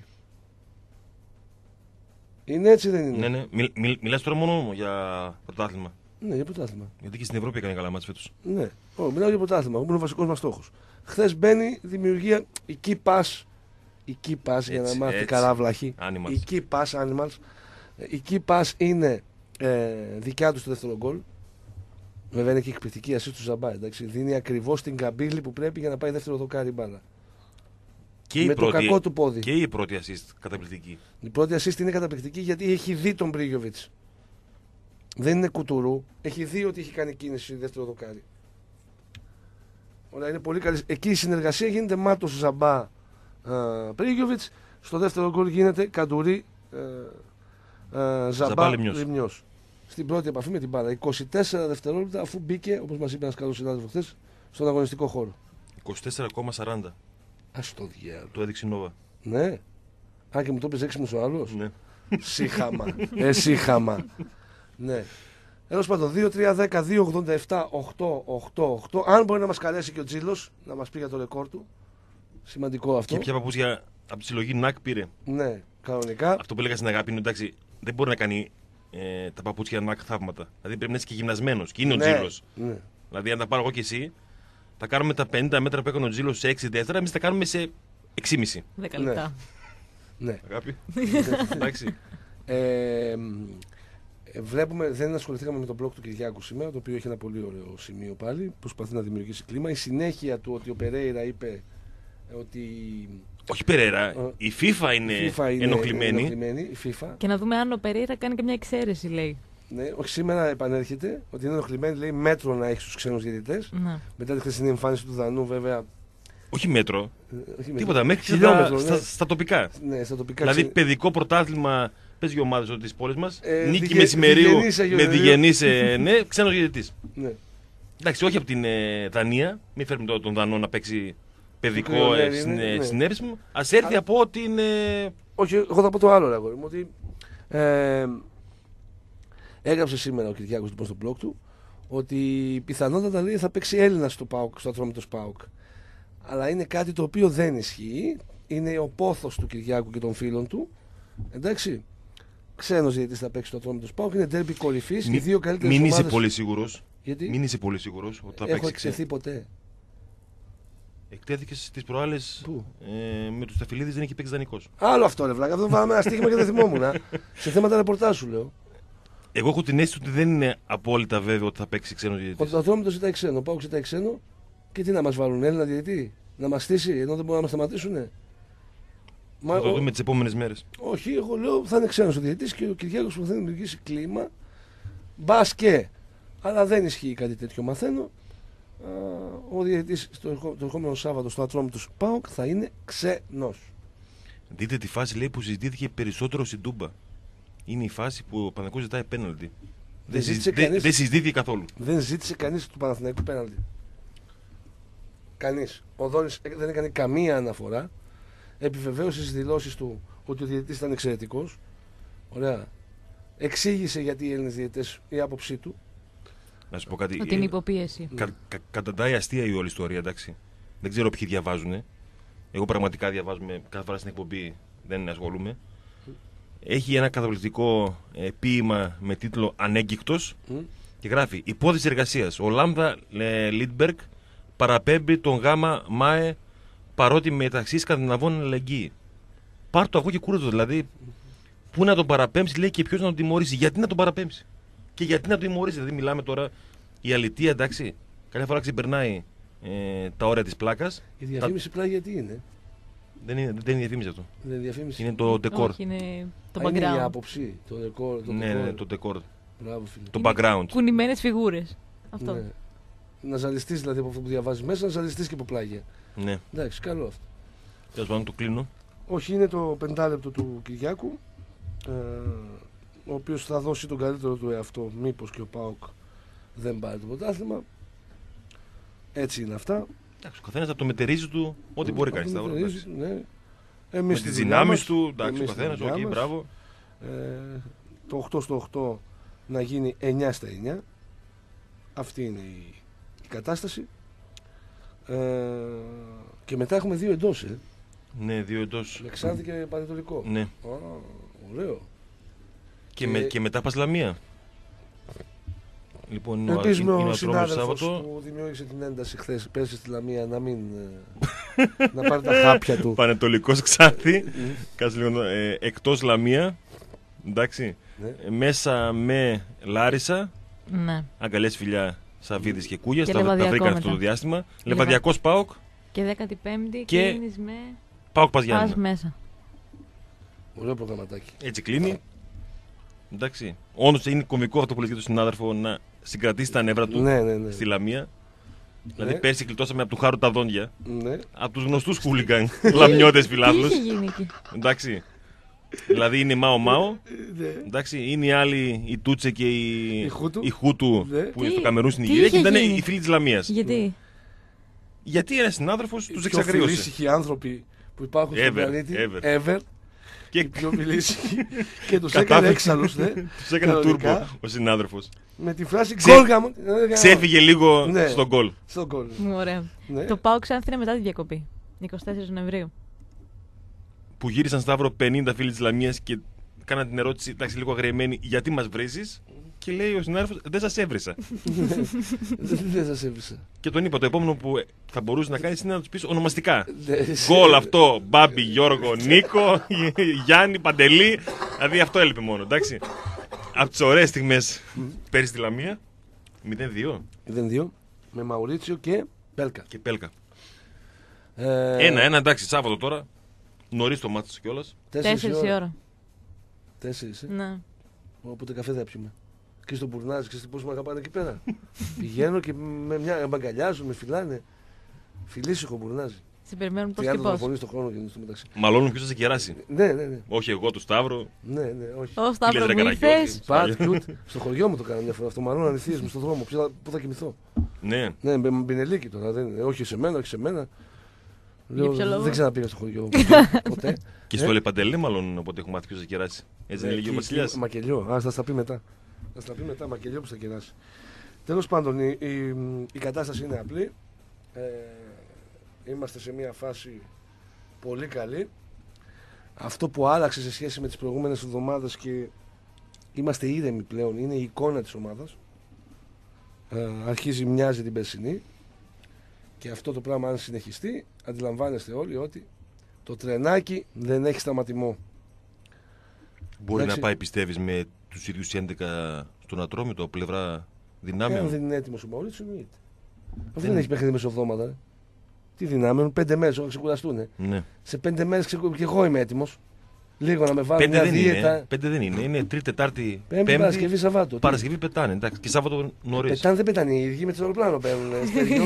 Είναι έτσι, δεν είναι? Ναι. Μιλάς τώρα μόνο για πρωτάθλημα. Ναι, για πρωτάθλημα. Γιατί και στην Ευρώπη έκανε καλά μάτς φέτος. Ναι, μιλάω για πρωτάθλημα. Αυτό είναι ο βασικός μας στόχος. Χθες μπαίνει δημιουργία η key pass. Η key pass, για να μάθει καράβλαχη. Η key pass animals. Η key pass είναι δικιά του στο δεύτερο γκολ. Βέβαια είναι και εκπληκτική assist του Ζαμπά. Εντάξει. Δίνει ακριβώς την καμπύλη που πρέπει για να πάει δεύτερο δοκάρι μπάλα. Και με το κακό του πόδι. Και η πρώτη assist καταπληκτική. Η πρώτη assist είναι καταπληκτική γιατί έχει δει τον Μπρίγιοβιτς. Δεν είναι κουτουρού. Έχει δει ότι έχει κάνει κίνηση δεύτερο δοκάρι. Ωραία, είναι πολύ καλή. Εκεί η συνεργασία γίνεται Μάτος Ζαμπά Μπρίγιοβιτς. Στο δεύτερο γκολ γίνεται Καντουρί Ζαμπά Λιμνιός. Στην πρώτη επαφή με την μπάλα. 24 δευτερόλεπτα αφού μπήκε, όπως μας είπε ένας καλός συνάδελφος χθες, στον αγωνιστικό χώρο. 24,40. Ας το διάλογο. Το έδειξε η Νόβα. Ναι. Α, και μου το έπαιζε έξυπνος ο άλλος. Ναι. Σύχαμα. Σύχαμα. Ναι. Τέλος πάντων, 2-3-10-2-87-8-8-8. Αν μπορεί να μας καλέσει και ο Τζίλος να μας πει για το ρεκόρ του. Σημαντικό αυτό. Και ποια παπούτσια από τη συλλογή ΝΑΚ πήρε. Ναι, κανονικά. Αυτό που έλεγα στην αγάπη είναι εντάξει, δεν μπορεί να κάνει τα παπούτσια ΝΑΚ θαύματα. Δηλαδή πρέπει να είσαι και γυμνασμένος. Και είναι ο Τζίλος. Ναι. Δηλαδή, αν τα πάρω εγώ και εσύ, θα κάνουμε τα 50 μέτρα που έκανε ο Τζίλος σε 6 δεύτερα, εμείς τα κάνουμε σε 6,5. 10 λεπτά. Ναι. Αγάπη. Εντάξει. Βλέπουμε, δεν ασχοληθήκαμε με τον μπλοκ του Κυριάκου σήμερα, το οποίο έχει ένα πολύ ωραίο σημείο πάλι. Προσπαθεί να δημιουργήσει κλίμα. Η συνέχεια του ότι ο Περέιρα είπε ότι. Όχι Περέιρα, η FIFA είναι ενοχλημένη. Η FIFA. Και να δούμε αν ο Περέιρα κάνει και μια εξαίρεση, λέει. Ναι, όχι, σήμερα επανέρχεται ότι είναι ενοχλημένη, λέει μέτρο να έχει στους ξένους διαιτητές. Ναι. Μετά τη χθεσινή εμφάνιση του Δανού, βέβαια. Όχι μέτρο. Όχι τίποτα, μέχρι στα τοπικά. Ναι, στα τοπικά. Δηλαδή, παιδικό πρωτάθλημα. Παίζει οι ομάδες της πόλης μας. Νίκη μεσημερίου με διγενής, ναι, ξένος διαιτητής. Ναι. Εντάξει, όχι από την Δανία. Μην φέρουμε τον Δανό να παίξει παιδικό συνέβησμα. Ας έρθει από την. Όχι, εγώ θα πω το άλλο, αγόρι μου. Ότι έγραψε σήμερα ο Κυριάκος λοιπόν στο blog του ότι πιθανότατα λέει θα παίξει Έλληνα στο ΠΑΟΚ, στο Ατρόμητος ΠΑΟΚ. Αλλά είναι κάτι το οποίο δεν ισχύει. Είναι ο πόθος του Κυριάκου και των φίλων του. Εντάξει. Ξένος διαιτητής θα παίξει στο Ατρόμητος ΠΑΟΚ. Είναι ντέρμπι κορυφής. Οι δύο καλύτερες ομάδες. Μην είσαι πολύ σίγουρος. Γιατί? Μην είσαι πολύ σίγουρος ότι θα Έχω παίξει. εξαιθεί ποτέ. Εκτέθηκες τις προάλλες με τους Ταφυλίδης, δεν έχει παίξει δανεικός. Άλλο αυτό, ρε βλάκα. Αυτό βάλαμε ένα στοίχημα και δεν θυμόμουν. Σε θέματα ρεπορτάζ σου λέω. Εγώ έχω την αίσθηση ότι δεν είναι απόλυτα βέβαιο ότι θα παίξει ξένος διαιτητής. Ο Ατρόμητος ζητάει ξένο, ο ΠΑΟΚ ζητάει ξένο. Και τι να μας βάλουν, Έλληνα διαιτητή, να μας στήσει ενώ δεν μπορούν να μας σταματήσουνε. Θα το δούμε τις επόμενες μέρες. Όχι, εγώ λέω θα είναι ξένος ο διαιτητής και ο Κυριάκος που θα δημιουργήσει κλίμα. Μπας και. Αλλά δεν ισχύει κάτι τέτοιο, μαθαίνω. Ο διαιτητής το ερχόμενο Σάββατο στο Ατρόμητος ΠΑΟΚ θα είναι ξένος. Δείτε τη φάση, λέει, που συζητήθηκε περισσότερο στην Τούμπα. Είναι η φάση που ο Παναθηναϊκός ζητάει πέναλτι. Δεν συζητήθηκε καθόλου. Δεν ζήτησε κανείς του Παναθηναϊκού πέναλτι. Κανείς. Ο Δόνης δεν έκανε καμία αναφορά. Επιβεβαίωσε στις δηλώσεις του ότι ο διαιτητής ήταν εξαιρετικός. Ωραία. Εξήγησε γιατί οι Έλληνες διαιτητές, η άποψή του. Να σου πω κάτι. Ότι είναι υποπίεση. Καταντάει αστεία η όλη ιστορία, εντάξει. Δεν ξέρω ποιοι διαβάζουν. Εγώ πραγματικά διαβάζουμε κάθε φορά στην εκπομπή, δεν ασχολούμαι. Έχει ένα καταπληκτικό ποίημα με τίτλο Ανέγκυκτος και γράφει: υπόθεση εργασίας. Ο Λάμδα Λίντμπεργκ παραπέμπει τον Γάμα ΜΑΕ παρότι μεταξύ Σκανδιναβών είναι αλληλεγγύη. Πάρ' το αυτό και κούρε το. Δηλαδή, πού να τον παραπέμψει, λέει, και ποιος να τον τιμωρήσει. Γιατί να τον παραπέμψει. Και γιατί να τον τιμωρήσει. Δηλαδή, μιλάμε τώρα η αλητεία, εντάξει. Κάποια φορά ξεπερνάει τα όρια της πλάκας. Η διαφήμιση πλάγια γιατί είναι. Δεν είναι διαφήμιση αυτό. Δεν διαφήμιση. Είναι το decor. Όχι, είναι το background. Είναι η background. άποψη. Το decor. Ναι, το decor. Μπράβο, φίλε. Το background. Κουνημένες φιγούρες. Αυτό. Ναι. Να ζαλιστείς δηλαδή από αυτό που διαβάζεις μέσα, να ζαλιστείς και από πλάγια. Ναι. Εντάξει, καλό αυτό. Τέλος πάντων, το κλείνω. Όχι, είναι το 5 λεπτό του Κυριάκου. ο οποίος θα δώσει τον καλύτερο του εαυτό, μήπως και ο ΠΑΟΚ δεν πάρει το πρωτάθλημα. Έτσι είναι αυτά. Ο καθένας από το μετερίζει του ό,τι μπορεί να κάνει. Ναι. Με τις δυνάμεις του, εντάξει, ο καθένας, μπράβο. Το 8 στο 8 να γίνει 9 στα 9. Αυτή είναι η κατάσταση. Και μετά έχουμε 2 εντός. Ναι, 2 εντός. Αλεξάνδρη και Πανετολικό. Ναι. Ωραίο. Και μετά πας Λαμία. Λοιπόν, ελπίζουμε είναι ο ο συνάδελφος που δημιούργησε την ένταση χθες πέρσι στη Λαμία να μην να πάρει τα χάπια του. Πανετολικός Ξάνθη, κάτσε λίγο, εκτός Λαμία, εντάξει, Ναι. μέσα με Λάρισα, Ναι. αγκαλιές φιλιά Σαββίδης και Κούγιας, Και τα Λεβαδιακό βρήκαν μετά. αυτό το διάστημα. Λεβαδιακός ΠΑΟΚ, Και 15η Και κλείνεις με ΠΑΟΚ Πας πας Γιάννενα. μέσα. Ωραίο προγραμματάκι. Έτσι κλείνει. Εντάξει. Όντως είναι κωμικό αυτό που λέει για τον συνάδελφο να συγκρατήσει τα νεύρα του Ναι. στη Λαμία. Δηλαδή Ναι. πέρσι κλειτώσαμε από του Χάρου τα δόντια. Ναι. Από τους γνωστούς χούλιγκαν, λαμιώτες Τι φιλάθλους. είχε γίνει εκεί? Εντάξει. Δηλαδή είναι Μάο. Ναι. Εντάξει, είναι οι άλλοι, η Τούτσε και Η Χούτου Ναι. που είναι Τι- στο Καμερούν στην τι Ιγυρία είχε και ήταν γίνει? οι φίλοι της Λαμίας. Γιατί? Γιατί ένας συνάδελφος τους Οι πιο εξαγρίωσε. φιλήσυχοι άνθρωποι που υπάρχουν στον Ever, πλανήτη. ever. Ever. Και Οι πιο φιλήσυχοι. Και τους Κατάφερε. έκανε έξαλλους. Ναι. τους έκανε Κανονικά. τούρμπο ο συνάδελφος. Με τη φράση Ξέ- γκολ γαμώ. Ξέφυγε λίγο Ναι. στον γκολ. Στον γκολ. Ωραία. Ναι. Το ΠΑΟΚ Ξάνθη είναι μετά τη διακοπή. 24 Νοεμβρίου. Που γύρισαν Σταύρο 50 φίλοι της Λαμίας και κάναν την ερώτηση, εντάξει, λίγο αγριεμένη, γιατί μας βρίζεις. Και λέει ο συνάδελφος, δεν σας έβρισα. Δεν σας έβρισα. Και τον είπα, το επόμενο που θα μπορούσε να κάνεις είναι να τους πεις ονομαστικά. Ναι. Γκολ αυτό, Μπάμπη, Γιώργο, Νίκο, Γιάννη, Παντελή. Δηλαδή αυτό έλειπε μόνο, εντάξει. Από τις ωραίες στιγμές πέρυσι στη Λαμία, 0-2 0-2 με Μαουρίτσιο και Πέλκα. και Πέλκα. 1-1, Ε, εντάξει, Σάββατο τώρα. Νωρίς το μάτι κιόλας. 4 η ώρα. 4, Ναι. Οπότε καφέ δεν πιούμε. Και στο Μπουρνάζι, ξέρεις πώς με αγαπάνε εκεί πέρα. Πηγαίνω και με μια μπαγκαλιάζουν, με φυλάνε. Φιλήσυχο Μπουρνάζι. Σε περιμένουν πώς 30 και πώς. δολοφονίες το χρόνο και στο μεταξύ. Μαλώνουν ποιος θα σε κεράσει. Ναι. Όχι εγώ του Σταύρου. Ναι, όχι. Ω Σταύρο λες, ρε μου Καραγκιόζη? ήρθες. Πατ, κιούτ. Στο χωριό μου το κάνω μια φορά αυτό. Μαλώναν οι θείες μου στον δρόμο. Πού θα κοιμηθώ. Ναι. Ναι, με μπινελίκι τώρα. Όχι σε μένα, όχι σε μένα. Λέω, ποιο λόγο? δεν ξαναπήγα στο χωριό. Ποτέ. Και στο Λεπαντελέ, μάλλον οπότε έχω μάθει ποιος θα κεράσει. Έτσι είναι λίγο ο Βασιλιάς. Μακελιό. Α, θα στα πει μετά. Θα στα πει μετά, μακελιό που θα κεράσει. Τέλος πάντων, η κατάσταση είναι απλή. Είμαστε σε μια φάση πολύ καλή. Αυτό που άλλαξε σε σχέση με τις προηγούμενες εβδομάδες και είμαστε ήρεμοι πλέον είναι η εικόνα της ομάδας. Αρχίζει, μοιάζει την περσινή. Και αυτό το πράγμα, αν συνεχιστεί, αντιλαμβάνεστε όλοι ότι το τρενάκι δεν έχει σταματημό. Μπορεί Εντάξει. να πάει, πιστεύεις, με τους ίδιους 11 στον Ατρόμητο από πλευρά δυνάμεων. Αν δεν είναι έτοιμος ο Μαουρίτσιο, εννοείται. Αυτό Δεν- δεν έχει παιχνίδι μεσοβδόματα. Τι δυνάμεων, 5 μέρες να ξεκουραστούν. Ναι. Σε 5 μέρες και εγώ είμαι έτοιμος. Λίγο να με βάλουν 5 μια δεν δίαιτα. είναι. 5 δεν είναι. Είναι Τρίτη, Τετάρτη, Πέμπτη, Πέμπτη. Παρασκευή, Σαββάτο. Παρασκευή πετάνε. Εντάξει. Και Σάββατο νωρίς. Πετάνε, δεν πετάνε οι ίδιοι, με το αεροπλάνο παίρνουν. Στέλιο.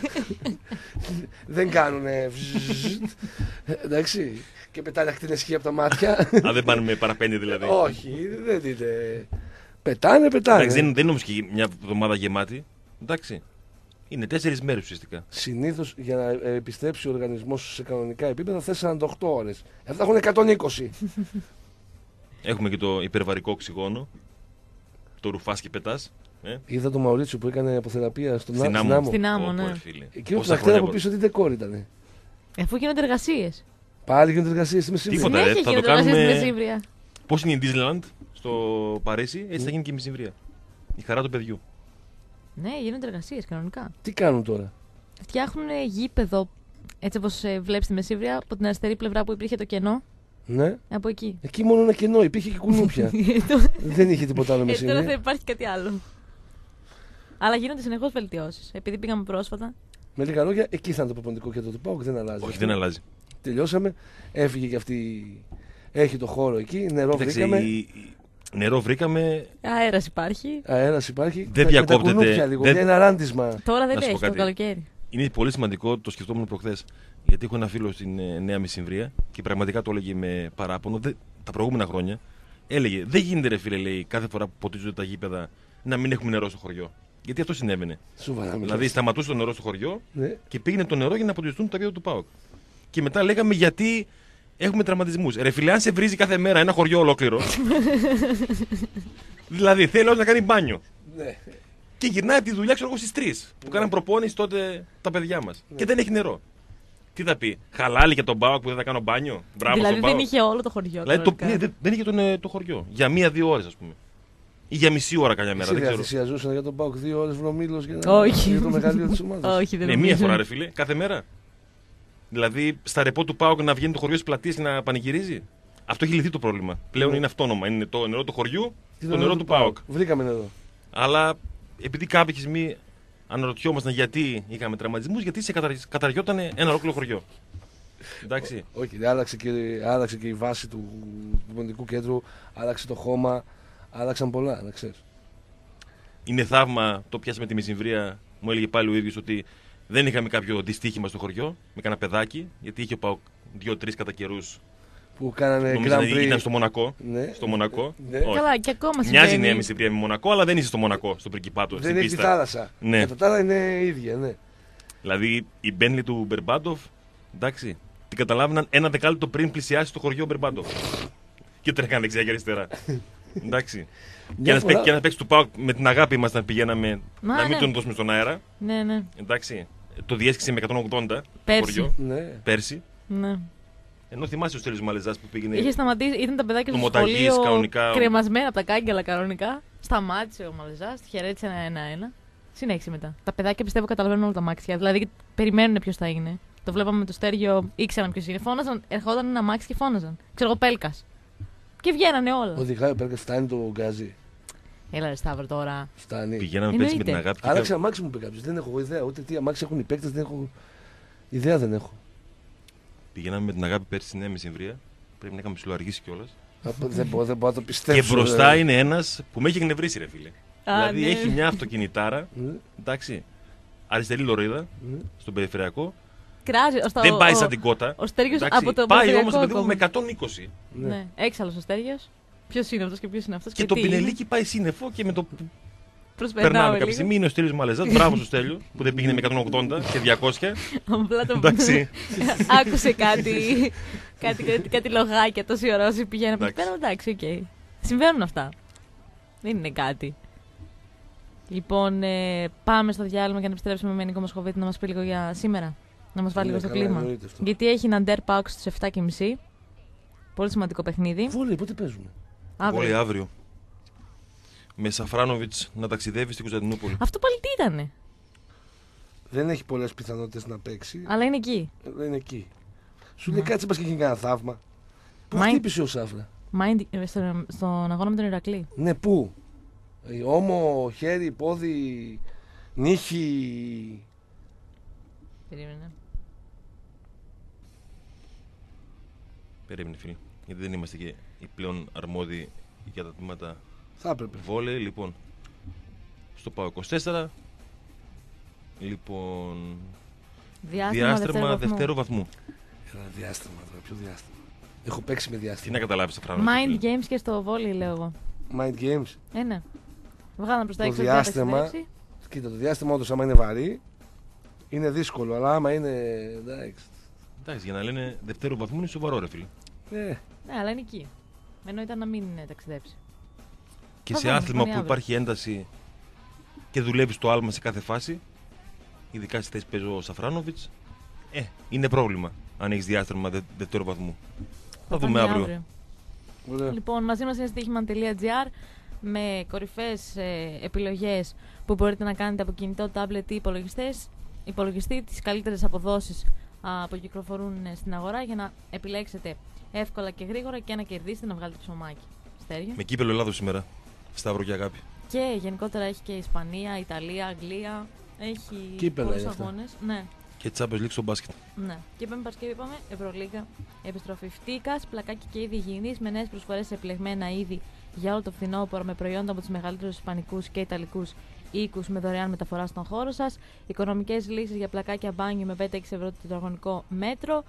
Δεν κάνουν. Εντάξει. Και πετάνε ακτινεσχεία από τα μάτια. Αν δεν πάνε με παραπέντε δηλαδή. Όχι, δεν είναι. Πετάνε. Εντάξει, δεν είναι όμως και μια εβδομάδα γεμάτη. Εντάξει. Είναι 4 μέρες ουσιαστικά. Συνήθως για να επιστρέψει ο οργανισμός σε κανονικά επίπεδα θες 48 ώρες. Αυτά έχουν 120. Έχουμε και το υπερβαρικό οξυγόνο. Το ρουφάς και πετάς. Είδα τον Μαουρίτσιο που έκανε αποθεραπεία στον Στην Άμμο. Άμμο. Στην Άμμο, Πω, ναι. πω, φίλε. Εκεί ο Πόσα τρακτέρ χρόνια από πίσω τι δεκόρ ήταν. Αφού γίνονται εργασίες. Πάλι γίνονται εργασίες στη Μεσημβρία. Τίποτα. Συνέχεια θα το γίνονται εργασίες στη κάνουμε- Μεσήμβρια. Πώς είναι η Disneyland στο Παρίσι, έτσι θα γίνει και η Μεσημβρία. Η χαρά του παιδιού. Ναι, γίνονται εργασίες κανονικά. Τι κάνουν τώρα. Φτιάχνουν γήπεδο, έτσι όπως βλέπεις στη Μεσήμβρια, από την αριστερή πλευρά που υπήρχε το κενό, Ναι. από εκεί. Εκεί μόνο ένα κενό, υπήρχε και κουνούπια. Δεν είχε τίποτα άλλο Τώρα θα Μεσημβρία. υπάρχει κάτι άλλο. Αλλά γίνονται συνεχώς βελτιώσεις. Επειδή πήγαμε πρόσφατα. Με λίγα λόγια, εκεί θα είναι το προπονητικό κέντρο του ΠΑΟΚ, δεν αλλάζει. Όχι, δεν αλλάζει. Τελειώσαμε. Έφυγε και αυτή. Έχει το χώρο εκεί. Νερό Κοίταξε, βρήκαμε. νερό βρήκαμε. Αέρας υπάρχει. Αέρας υπάρχει. Δεν Με τα διακόπτεται. κουνούπια λίγο. Δεν- Για ένα ράντισμα. Τώρα δεν Να σου πω έχει το κάτι. καλοκαίρι. Είναι πολύ σημαντικό, το σκεφτόμουν προχθές. Γιατί έχω ένα φίλο στην Νέα Μεσημβρία και πραγματικά το έλεγε με παράπονο τα προηγούμενα χρόνια. έλεγε: δεν γίνεται, ρε φίλε, λέει, κάθε φορά που ποτίζονται τα γήπεδα να μην έχουμε νερό στο χωριό. Γιατί αυτό συνέβαινε. Σοβαρά. Δηλαδή, σταματούσε το νερό στο χωριό Ναι. και πήγαινε το νερό για να ποτιστούν τα γήπεδα του ΠΑΟΚ. Και μετά λέγαμε γιατί έχουμε τραυματισμούς. Ρε φίλε, αν σε βρίζει κάθε μέρα ένα χωριό ολόκληρο. Δηλαδή, θέλει να κάνει μπάνιο. Ναι. Και γυρνάει από τη δουλειά, ξέρω εγώ, στις 3 που κάναν προπόνηση τότε τα παιδιά μας. Και δεν έχει νερό. Τι θα πει, χαλάλι για τον ΠΑΟΚ που δεν θα κάνω μπάνιο. Μπράβο Δηλαδή στον ΠΑΟΚ. δεν είχε όλο το χωριό. Δηλαδή, κανονικά. δεν είχε το χωριό. Για 1-2 ώρες, ας πούμε. Ή για μισή ώρα καμιά μέρα. Εσύ Δεν δεν ξέρω. θυσιαζούσαν για τον ΠΑΟΚ 2 ώρες βρωμίλος για να Όχι. για το μεγαλείο της ομάδας. Όχι, δεν Ναι, νομίζω. μία φορά, ρε φίλε, κάθε μέρα. Δηλαδή, στα ρεπό του ΠΑΟΚ να βγαίνει το χωριό στις πλατείες και να πανηγυρίζει. Αυτό έχει λυθεί το πρόβλημα. Πλέον είναι αυτόνομα. Είναι το νερό του χωριού, το νερό του ΠΑΟΚ. Βρήκαμε νερό. Αλλά επειδή κάποια στιγμή αναρωτιόμασταν γιατί είχαμε τραυματισμούς, γιατί σε καταργιόταν ένα ολόκληρο χωριό. Εντάξει. Όχι, άλλαξε και η βάση του Πολιτικού Κέντρου, άλλαξε το χώμα, άλλαξαν πολλά, να ξέρεις. Είναι θαύμα, το πιάσαμε τη μεσημβρία, μου έλεγε πάλι ο ίδιος ότι δεν είχαμε κάποιο δυστύχημα στο χωριό, με κανένα παιδάκι, γιατί είχε ο ΠΑΟΚ 2-3 κατά καιρούς. Που κάνανε Νομίζω Grand ότι Prix. ήταν στο Μονακό. Ναι. Στο Μονακό. Ναι. Όχι. Καλά, και ακόμα Μοιάζει η συμβαίνει. Νέα Μεσημβρία με Μονακό, αλλά δεν είσαι στο Μονακό, στο Πριγκιπάτο. Δεν στην έχει τη πίστα. θάλασσα. Ναι. Κατά τα άλλα είναι ίδια, ναι. Δηλαδή η Μπένλι του Μπερμπάντοφ, εντάξει, την καταλάβαιναν ένα δεκάλεπτο πριν πλησιάσει το χωριό Μπερμπάντοφ. Και τρέχανε δεξιά και αριστερά. Εντάξει. Μια φορά- Και ένα παίξει του ΠΑΟΚ με την αγάπη μας να πηγαίναμε Μα, να μην ναι. τον δώσουμε στον αέρα. Ναι, ναι. Εντάξει. Το διέσχισε με 180 το Πέρσι. χωριό. Ναι. Πέρσι. Ναι. Ενώ θυμάσαι ο Στέλιος Μαλεζάς που πήγαινε. Είχε σταματήσει, ήταν τα παιδάκια στο Νομοταγής, σχολείο κανονικά. κρεμασμένα από τα κάγκελα κανονικά. Σταμάτησε ο Μαλεζάς, τη χαιρέτησε ένα-ένα. Συνέχισε μετά. Τα παιδάκια πιστεύω καταλαβαίνουν όλα τα μάξια. Δηλαδή περιμένουν ποιο θα είναι. Το βλέπαμε με το Στέργιο, ήξεραν ποιο είναι. Φώναζαν, ερχόταν ένα μάξι και φώναζαν. Ξέρω εγώ, Πέλκας. Και βγαίνανε όλα. Οδηγάει ο Πέρκας, φτάνει το γκάζι. Έλα ρε Σταύρο τώρα. Φτάνει. Πηγαίναμε πέρσι με Εννοείται. την αγάπη. και Άλλαξε αμάξι μου είπε κάποιος. Δεν έχω ιδέα. Ούτε τι αμάξι έχουν οι παίκτες, δεν έχω. Ιδέα δεν έχω. Πηγαίναμε με την αγάπη πέρσι στη Νέα Μεσημβρία. Πρέπει να είχαμε ψιλοαργήσει κιόλας. Δεν μπορώ να το πιστέψω. Και μπροστά ρε. είναι ένας που με έχει εκνευρίσει, ρε φίλε. Δηλαδή ναι. έχει μια αυτοκινητάρα, Ναι, εντάξει, αριστερή λωρίδα, ναι. στον περιφερειακό. Κράζει. Δεν πάει σαν την κότα. Ο Στέργιος εντάξει, από το πάει περιφερειακό όμως, παιδί μου, με ακόμα. 120. Ναι. Έξαλλος ο Στέργιος. Ποιο είναι αυτό και ποιο είναι αυτό. Και το πινελίκι πάει σύννεφο και με το που περνάμε κάποια λίγο. στιγμή είναι ο Στέλιος Μαλεζάς. Μπράβο στο Στέλιο που δεν πήγαινε με 180 και 200. Απλά το Εντάξει. άκουσε κάτι λογάκια τόση ώρα όσοι πηγαίνουν από εκεί πέρα. Εντάξει, οκ. Συμβαίνουν αυτά. Δεν είναι κάτι. Λοιπόν, πάμε στο διάλειμμα για να επιστρέψουμε με Νίκο Μοσχοβίτη να μας πει λίγο για σήμερα. Να μας βάλει Ναι, λίγο στο καλά, κλίμα. εννοείται αυτό. Γιατί έχει Ναντέρ Πάουκ στις 7.30. Πολύ σημαντικό παιχνίδι. Βόλεϊ, πότε παίζουμε. Αύριο. Όλοι αύριο. Με Σαφράνοβιτς να ταξιδεύει στην Κωνσταντινούπολη. Αυτό πάλι τι ήτανε. Δεν έχει πολλές πιθανότητες να παίξει. Αλλά είναι εκεί. Δεν είναι εκεί. Σου λέει κάτσε πας και γίνει κανένα θαύμα. Πού Mind- χτύπησε ο Σάφρα. Στον αγώνα με τον Ηρακλή. Ναι, πού. Ώμο, χέρι, πόδι, νύχι. Περίμενε. Περίμενε, φίλοι. Γιατί δεν είμαστε και οι πλέον αρμόδιοι για τα τμήματα Θα έπρεπε. βόλεϊ. Λοιπόν, στο ΠΑΟ 24. Λοιπόν, διάστρεμα δευτέρου βαθμού. Ένα διάστημα τώρα, ποιο διάστημα. Έχω παίξει με Τι διάστημα. να καταλάβεις, Σαφράνοβιτς. Mind games και στο βόλεϊ, λέω εγώ. Mind games. Ναι. Βγάλαμε προς τα Το έξω ότι δεν θα διάστημα- ταξιδέψει. Κοίτα, το διάστημα όντως άμα είναι βαρύ, είναι δύσκολο. Αλλά άμα είναι. Εντάξει. Εντάξει, για να λένε δευτέρου βαθμού είναι σοβαρό, ρε φίλε. Ναι, αλλά είναι εκεί. Ενώ ήταν να μην ταξιδέψει. Και Θα σε δούμε, άθλημα φωνή που αύριο. υπάρχει ένταση και δουλεύει το άλμα σε κάθε φάση, ειδικά στη θέση που παίζει ο Σαφράνοβιτς, είναι πρόβλημα αν έχει διάστρεμα δευτέρου βαθμού. Θα δούμε φανεί αύριο. Ωραία. Λοιπόν, μαζί μας είναι στοίχημα.gr με κορυφαίες επιλογές που μπορείτε να κάνετε από κινητό, τάμπλετ ή υπολογιστή, τις καλύτερες αποδόσεις που κυκλοφορούν στην αγορά για να επιλέξετε εύκολα και γρήγορα και να κερδίσετε να βγάλετε ψωμάκι. Στέργιο. Με κύπελο Ελλάδος σήμερα. Σταύρο και αγάπη. Και γενικότερα έχει και Ισπανία, Ιταλία, Αγγλία. Έχει Κύπελα πολλούς είναι αυτά. αγώνες. Ναι. Και Champions League στο μπάσκετ. Ναι. Και είπαμε Παρασκευή, είπαμε Ευρωλίγκα. Επιστροφή φτύκας, πλακάκι και είδη υγιεινής με νέες προσφορές σε επιλεγμένα είδη για όλο το φθινόπωρο με προϊόντα από τους μεγαλύτερους ισπανικούς και ιταλικούς οίκους με δωρεάν μεταφορά στον χώρο σας. Οικονομικές λύσεις για πλακάκια μπάνιου με 5-6 ευρώ το τετραγωνικό μέτρο.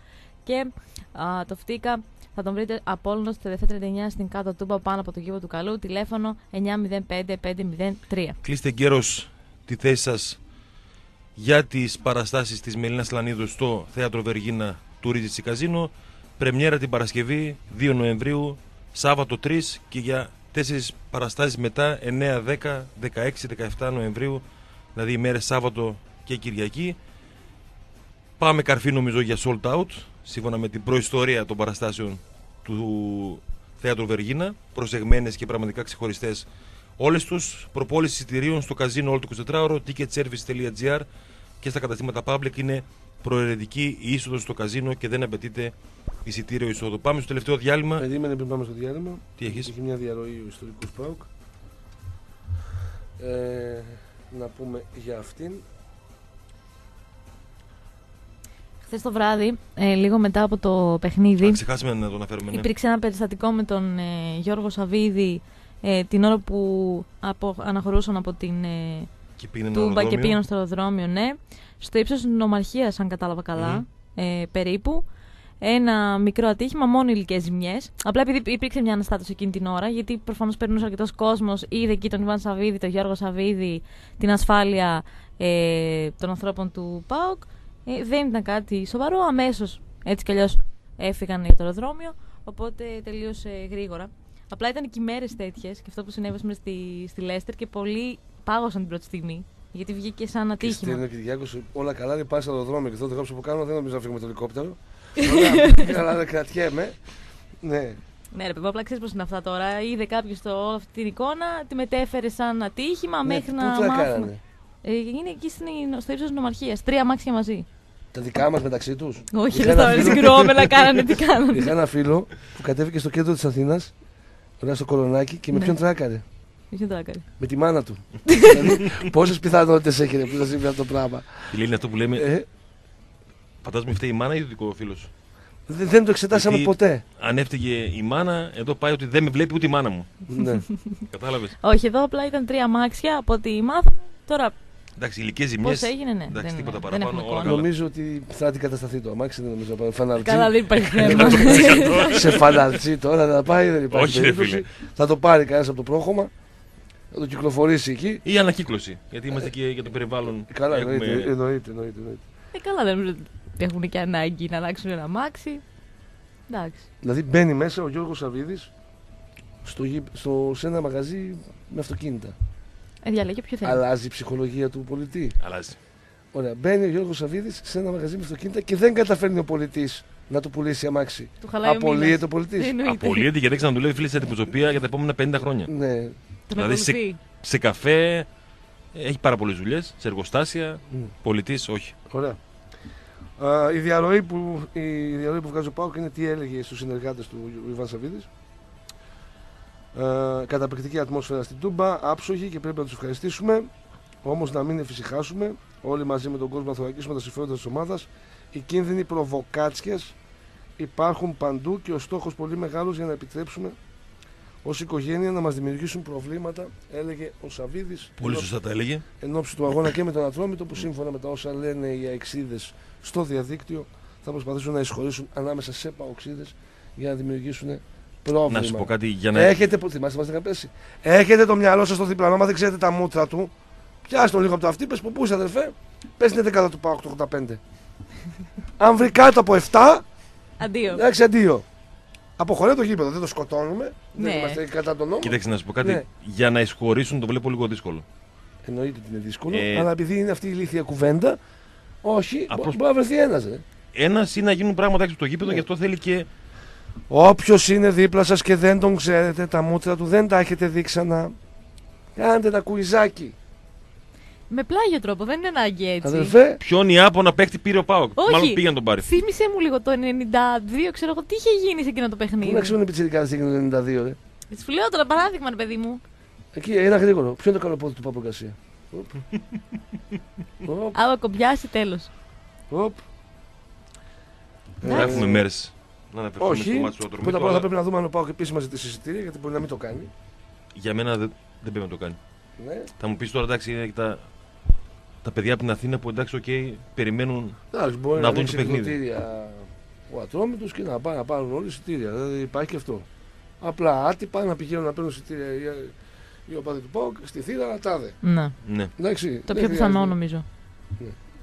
και το Φτίκα θα τον βρείτε Απόλλωνος στη Δευτέρα 39 στην κάτω Τούμπα πάνω από το γήπεδο του Καλού. Τηλέφωνο 905-503. Κλείστε εγκαίρως τη θέση σας για τις παραστάσεις της Μελίνας Λανίδου στο Θέατρο Βεργίνα του Ρίτζιτσι Καζίνο. Πρεμιέρα την Παρασκευή 2 Νοεμβρίου, Σάββατο 3 και για 4 παραστάσεις μετά 9, 10, 16, 17 Νοεμβρίου, δηλαδή ημέρες Σάββατο και Κυριακή. Πάμε καρφί νομίζω για sold out, σύμφωνα με την προϊστορία των παραστάσεων του Θέατρου Βεργίνα, προσεγμένες και πραγματικά ξεχωριστές όλες τους. Προπόληση εισιτηρίων στο καζίνο όλο το 24ωρο, ticketservice.gr και στα καταστήματα public. Είναι προαιρετική η είσοδος στο καζίνο και δεν απαιτείται εισιτήριο εισόδου. Πάμε στο τελευταίο διάλειμμα. Περίμενε πριν πάμε στο διάλειμμα. Τι έχεις? Έχει μια διαρροή ο ιστορικός ΠΑΟΚ. Να πούμε για αυτήν. Χθες το βράδυ, λίγο μετά από το παιχνίδι, Ξεχάσαμε να το αναφέρουμε. Ναι. υπήρξε ένα περιστατικό με τον Γιώργο Σαββίδη την ώρα που αναχωρούσαν από την Και πήγαινε Τούμπα και πήγαιναν στο αεροδρόμιο, ναι. Στο ύψος της Νομαρχίας, αν κατάλαβα καλά, περίπου. Ένα μικρό ατύχημα, μόνο υλικές ζημιές. Απλά επειδή υπήρξε μια αναστάτωση εκείνη την ώρα, γιατί προφανώς περνούσε αρκετός κόσμος, είδε εκεί τον Ιβάν Σαββίδη, τον Γιώργο Σαββίδη, την ασφάλεια των ανθρώπων του ΠΑΟΚ. Δεν ήταν κάτι σοβαρό, αμέσως έτσι κι αλλιώς έφυγαν για το αεροδρόμιο, οπότε τελείωσε γρήγορα. Απλά ήταν και οι μέρες τέτοιες και αυτό που συνέβη στη Λέστερ και πολλοί πάγωσαν την πρώτη στιγμή. Γιατί βγήκε σαν ατύχημα. Και στην Κυριάκος όλα καλά, δεν πάει στο αεροδρόμιο και αυτό το γράψω που κάνω, δεν νομίζω να φύγουμε με το ελικόπτερο. Καλά, δεν κρατιέμαι. Ναι. Ναι, ρε παιδί, απλά ξέρεις πώς είναι αυτά τώρα. Είδε κάποιος αυτή την εικόνα, τη μετέφερε σαν ατύχημα μέχρι να μάθουμε. Είναι εκεί στο ύψος της Νομαρχίας. 3 αμάξια μαζί. Τα δικά μας μεταξύ τους. Όχι, δεν θα συγκρουόμενα κάνανε τι κάνανε. Είχα ένα φίλο που κατέβηκε στο κέντρο της Αθήνας, ωραία στο Κολονάκι και με ποιον τράκαρε. Με τη μάνα του. Δηλαδή, πόσες πιθανότητες έχει που θα συμβεί αυτό το πράγμα. Είναι αυτό που λέμε. Φαντάζομαι φταίει η μάνα ή το δικό φίλο σου. Δεν το εξετάσαμε ποτέ. Αν έφταιγε η μάνα, εδώ πάει ότι δεν με βλέπει ούτε η μάνα μου. Ναι. Κατάλαβες. Όχι, εδώ απλά ήταν 3 αμάξια από ό,τι μάθαμε. Τώρα. Εντάξει, ηλικές ζημιές. Πώς έγινε, ναι. Εντάξει, τίποτα δεν παραπάνω. έχουμε Νομίζω ότι θα αντικατασταθεί το αμάξι, δεν νομίζω να πάει φαναρτζή. Καλά, δεν υπάρχει θέμα. Σε φαναρτζή τώρα να πάει, δεν υπάρχει Όχι, περίπτωση. Θα το πάρει κανένας από το πρόγχωμα, θα το κυκλοφορήσει εκεί. Ή ανακύκλωση. Γιατί είμαστε και για το περιβάλλον. Καλά, έχουμε... εννοείται. Καλά, δεν νομίζω ότι έχουν και ανάγκη να αλλάξουν ένα αμάξι. Εντάξει. Δηλαδή μπαίνει μέσα ο Γιώργος Σαββίδης σε ένα μαγαζί με αυτοκίνητα. Διαλέγει ποιο θέλει. Αλλάζει η ψυχολογία του πολιτή. Αλλάζει. Ωραία, μπαίνει ο Γιώργος Σαββίδης σε ένα μαγαζί με αυτοκίνητα και δεν καταφέρνει ο πολιτής να του πουλήσει αμάξι. Απολύεται ο πολιτής. Απολύεται γιατί ξανά του λέει φίλη σε αντιπροσωπεία για τα επόμενα 50 χρόνια. Ναι. Δηλαδή σε καφέ έχει πάρα πολλές δουλειές, σε εργοστάσια, πολιτής όχι. Ωραία. Η διαρροή που βγάζει ο ΠΑΟΚ είναι τι έλεγε στους συνεργάτες του Ιβάν Σαββίδης. Καταπληκτική ατμόσφαιρα στην Τούμπα, άψογη και πρέπει να τους ευχαριστήσουμε. Όμως να μην εφησυχάσουμε. Όλοι μαζί με τον κόσμο να θωρακίσουμε τα συμφέροντα της ομάδας. Οι κίνδυνοι προβοκάτσιας υπάρχουν παντού και ο στόχος πολύ μεγάλος για να επιτρέψουμε ως οικογένεια να μας δημιουργήσουν προβλήματα, έλεγε ο Σαββίδης. Πολύ σωστά τα έλεγε. Εν ώψη του αγώνα και με τον Ατρόμητο, που σύμφωνα με τα όσα λένε οι αεξίδες στο διαδίκτυο θα προσπαθήσουν να εισχωρήσουν ανάμεσα σε παοξίδες για να δημιουργήσουν πρόβλημα. Να σου πω κάτι για να. Έχετε το μυαλό σας στο διπλανό, μα δεν ξέρετε τα μούτρα του. Πιάστε τον λίγο από το αυτή, πες που πού είσαι αδερφέ, πες την 11 του ΠΑΟΚ το 85. Αν βρει κάτω από 7, αντίο. Εντάξει, αντίο. Αποχωρεί το γήπεδο, δεν το σκοτώνουμε. Ναι. Δεν είμαστε κατά τον νόμο. Κοίταξε να σου πω κάτι. Ναι. Για να εισχωρήσουν το βλέπω λίγο δύσκολο. Εννοείται ότι είναι δύσκολο, αλλά επειδή είναι αυτή η ηλίθια κουβέντα, όχι, μπορεί να βρεθεί ένας. Ένας ή να γίνουν πράγματα έξω από το γήπεδο, γι' αυτό θέλει και. Όποιος είναι δίπλα σας και δεν τον ξέρετε, τα μούτρα του δεν τα έχετε δει ξανά, κάντε ένα κουιζάκι. Με πλάγιο τρόπο, δεν είναι ανάγκη έτσι. Αδερφέ. Ποιον Ιάπωνα παίχτη πήρε ο ΠΑΟΚ. Όχι. Μάλλον πήγε να τον πάρει. Θύμισε μου λίγο το 92, ξέρω εγώ τι είχε γίνει σε εκείνο το παιχνίδι. Πού να ξέρουν οι πιτσιρικάδες έγινε το 92, ρε. Σου λέω τώρα παράδειγμα, ρε παιδί μου. Εκεί, ένα γρήγορο. Ποιο είναι το καλό πόδι του Παπου Γκαρσία. Άμα κομπιάσει, τέλος. Θα έχουμε μέρες να αναφερθούμε στο μάτι του Ατρομήτου. Πρώτα απ' όλα θα πρέπει να δούμε αν ο ΠΑΟΚ επίσημα ζητήσει εισιτήρια, γιατί μπορεί να μην το κάνει. Για μένα δεν πρέπει να το κάνει. Ναι. Θα μου πεις τώρα, εντάξει, είναι τα παιδιά από την Αθήνα που εντάξει, περιμένουν να δουν το παιχνίδι. ο Ατρόμητος και να πάνε να πάρουν όλοι εισιτήρια. Δηλαδή υπάρχει και αυτό. Απλά άτυπα να πηγαίνουν να παίρνουν εισιτήρια οι οπαδοί του ΠΑΟΚ στη θύρα τάδε. Ναι. Ναι. Εντάξει, Το δεν πιο πιθανό χρειάζεται. νομίζω. Ναι.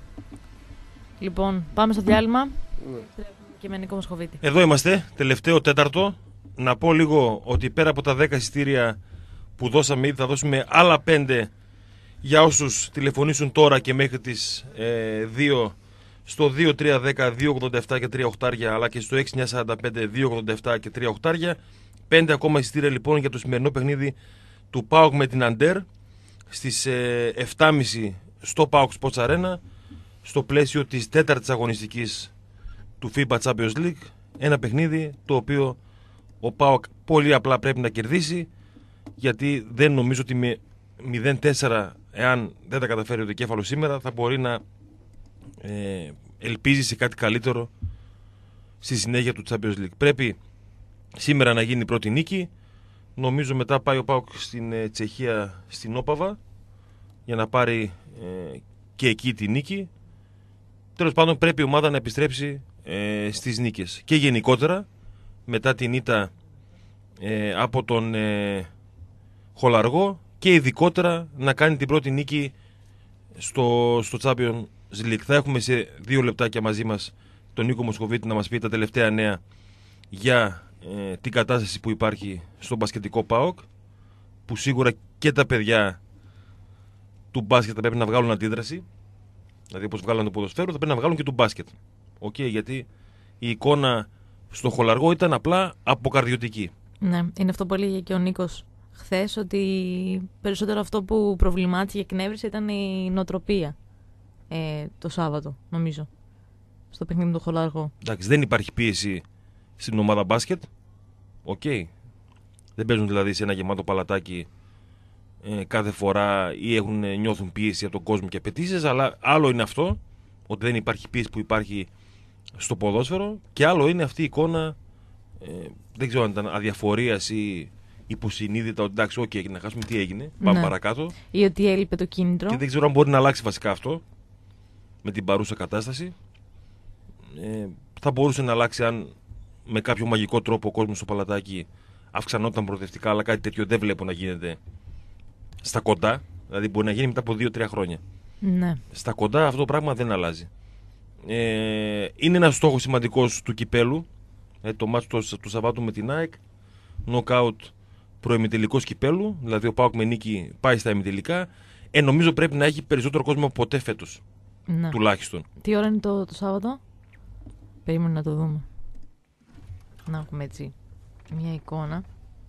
Λοιπόν, πάμε στο διάλειμμα. Ναι. Και με Νίκο Μοσχοβίτη. Εδώ είμαστε, τελευταίο τέταρτο. Να πω λίγο ότι πέρα από τα 10 εισιτήρια που δώσαμε ήδη, θα δώσουμε άλλα 5 για όσους τηλεφωνήσουν τώρα και μέχρι τις 2 στο 2310 287 και 3 οχτάρια, αλλά και στο 6945 287 και 3 οχτάρια. 5 ακόμα εισιτήρια λοιπόν για το σημερινό παιχνίδι του ΠΑΟΚ με την Αντέρ στις 7.30 στο ΠΑΟΚ Sports Arena, στο πλαίσιο της τέταρτης αγωνιστικής του FIBA Champions League. Ένα παιχνίδι το οποίο ο ΠΑΟΚ πολύ απλά πρέπει να κερδίσει, γιατί δεν νομίζω ότι με 0-4, εάν δεν τα καταφέρει ο δικέφαλο σήμερα, θα μπορεί να ελπίζει σε κάτι καλύτερο στη συνέχεια του Champions League. Πρέπει σήμερα να γίνει η πρώτη νίκη. Νομίζω μετά πάει ο ΠΑΟΚ στην Τσεχία, στην Όπαβα, για να πάρει και εκεί τη νίκη. Τέλος πάντων πρέπει η ομάδα να επιστρέψει στις νίκες. Και γενικότερα μετά την ήττα από τον Χολαργό, και ειδικότερα να κάνει την πρώτη νίκη στο Champions League. Θα έχουμε σε 2 λεπτάκια μαζί μας τον Νίκο Μοσχοβίτη να μας πει τα τελευταία νέα για την κατάσταση που υπάρχει στο μπασκετικό ΠΑΟΚ, που σίγουρα και τα παιδιά του μπάσκετ θα πρέπει να βγάλουν αντίδραση. Δηλαδή όπως βγάλουν το ποδοσφαίρο θα πρέπει να βγάλουν και του μπάσκετ. Γιατί η εικόνα στο Χολαργό ήταν απλά αποκαρδιωτική. Ναι, είναι αυτό που έλεγε και ο Νίκος χθες, ότι περισσότερο αυτό που προβλημάτισε και εκνεύρισε ήταν η νοοτροπία το Σάββατο, νομίζω, στο παιχνίδι του Χολαργό. Εντάξει, δεν υπάρχει πίεση στην ομάδα μπάσκετ. Δεν παίζουν δηλαδή σε ένα γεμάτο παλατάκι κάθε φορά ή νιώθουν πίεση από τον κόσμο και απαιτήσεις, αλλά άλλο είναι αυτό, ότι δεν υπάρχει πίεση που υπάρχει στο ποδόσφαιρο, και άλλο είναι αυτή η εικόνα, δεν ξέρω αν ήταν αδιαφορίας ή υποσυνείδητα, ότι εντάξει, να χάσουμε, τι έγινε, πάμε παρακάτω. Ή ότι έλειπε το κίνητρο. Και δεν ξέρω αν μπορεί να αλλάξει βασικά αυτό με την παρούσα κατάσταση. Θα μπορούσε να αλλάξει αν με κάποιο μαγικό τρόπο ο κόσμος στο παλατάκι αυξανόταν προοδευτικά, αλλά κάτι τέτοιο δεν βλέπω να γίνεται στα κοντά. Δηλαδή μπορεί να γίνει μετά από 2-3 χρόνια. Ναι. Στα κοντά αυτό το πράγμα δεν αλλάζει. Είναι ένας στόχος σημαντικός του κυπέλου. Το μάτσο του Σαββάτου με την ΑΕΚ. Νοκάουτ προεμιτελικός κυπέλου. Δηλαδή ο ΠΑΟΚ με νίκη πάει στα εμιτελικά. Νομίζω πρέπει να έχει περισσότερο κόσμο από ποτέ φέτος. Ναι. Τουλάχιστον. Τι ώρα είναι το Σάββατο? Περίμενε να το δούμε. Να έχουμε έτσι μια εικόνα.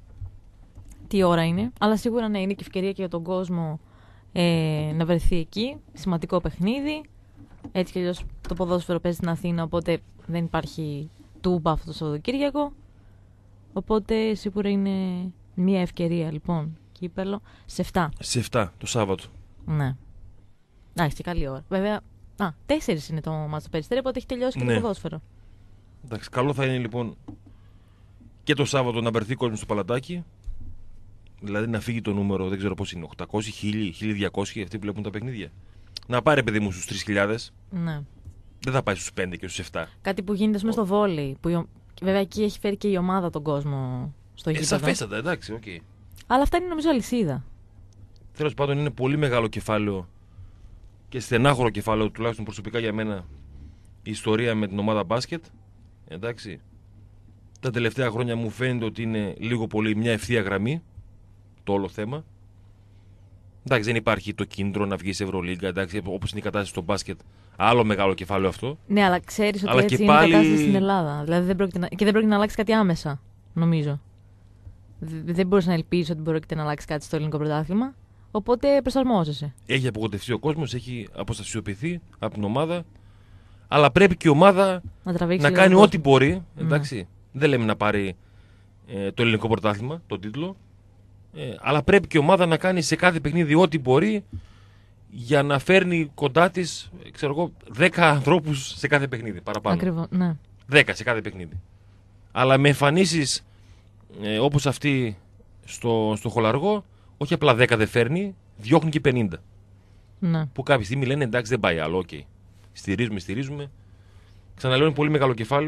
Τι ώρα είναι. Αλλά σίγουρα ναι, είναι και ευκαιρία και για τον κόσμο να βρεθεί εκεί. Σημαντικό παιχνίδι. Έτσι κι αλλιώς το ποδόσφαιρο παίζει στην Αθήνα, οπότε δεν υπάρχει τούμπα αυτό το Σαββατοκύριακο. Οπότε σίγουρα είναι μια ευκαιρία λοιπόν. Κύπελλο σε 7. Σε 7 το Σάββατο. Ναι. Εντάξει, και καλή ώρα. Βέβαια, 4 είναι το μάτσο του Περιστέρι, οπότε έχει τελειώσει και Ναι. το ποδόσφαιρο. Εντάξει, καλό θα είναι λοιπόν και το Σάββατο να βρεθεί κόσμο στο παλατάκι. Δηλαδή να φύγει το νούμερο, δεν ξέρω πώς είναι, 800, 1000, 1200 αυτοί που βλέπουν τα παιχνίδια. Να πάρει παιδί μου στους 3.000. Ναι. Δεν θα πάει στους 5 και στους 7. Κάτι που γίνεται μέσα στο βόλεϊ. Βέβαια εκεί έχει φέρει και η ομάδα τον κόσμο στο γήπεδο. Σαφέστατα, εντάξει, οκ. Αλλά αυτά είναι νομίζω αλυσίδα. Τέλος πάντων είναι πολύ μεγάλο κεφάλαιο και στενάχωρο κεφάλαιο, τουλάχιστον προσωπικά για μένα, η ιστορία με την ομάδα μπάσκετ. Εντάξει. Τα τελευταία χρόνια μου φαίνεται ότι είναι λίγο πολύ μια ευθεία γραμμή το όλο θέμα. Εντάξει, δεν υπάρχει το κίνητρο να βγει σε Ευρωλίγκα, εντάξει, όπως είναι η κατάσταση στο μπάσκετ. Άλλο μεγάλο κεφάλαιο αυτό. Ναι, αλλά ξέρεις ότι Αλλά έτσι και είναι πάλι- η κατάσταση στην Ελλάδα. Δηλαδή δεν πρόκειται να αλλάξει κάτι άμεσα, νομίζω. Δεν μπορείς να ελπίζεις ότι πρόκειται να αλλάξει κάτι στο ελληνικό πρωτάθλημα. Οπότε προσαρμόζεσαι. Έχει απογοητευτεί ο κόσμος, έχει αποστασιοποιηθεί από την ομάδα. Αλλά πρέπει και η ομάδα Να τραβήξει να λίγο κάνει τον ό,τι κόσμο. μπορεί. Εντάξει. Δεν λέμε να πάρει το ελληνικό πρωτάθλημα, τον τίτλο. Αλλά πρέπει και η ομάδα να κάνει σε κάθε παιχνίδι ό,τι μπορεί για να φέρνει κοντά της, 10 ανθρώπους σε κάθε παιχνίδι παραπάνω. Ακριβώς, ναι. 10 σε κάθε παιχνίδι. Αλλά με εμφανίσεις όπως αυτή στο Χολαργό, όχι απλά 10 δεν φέρνει, διώχνει και 50. Ναι. Που κάποια στιγμή λένε εντάξει δεν πάει άλλο, οκ. Στηρίζουμε. Ξαναλέω είναι πολύ μεγάλο κεφάλαιο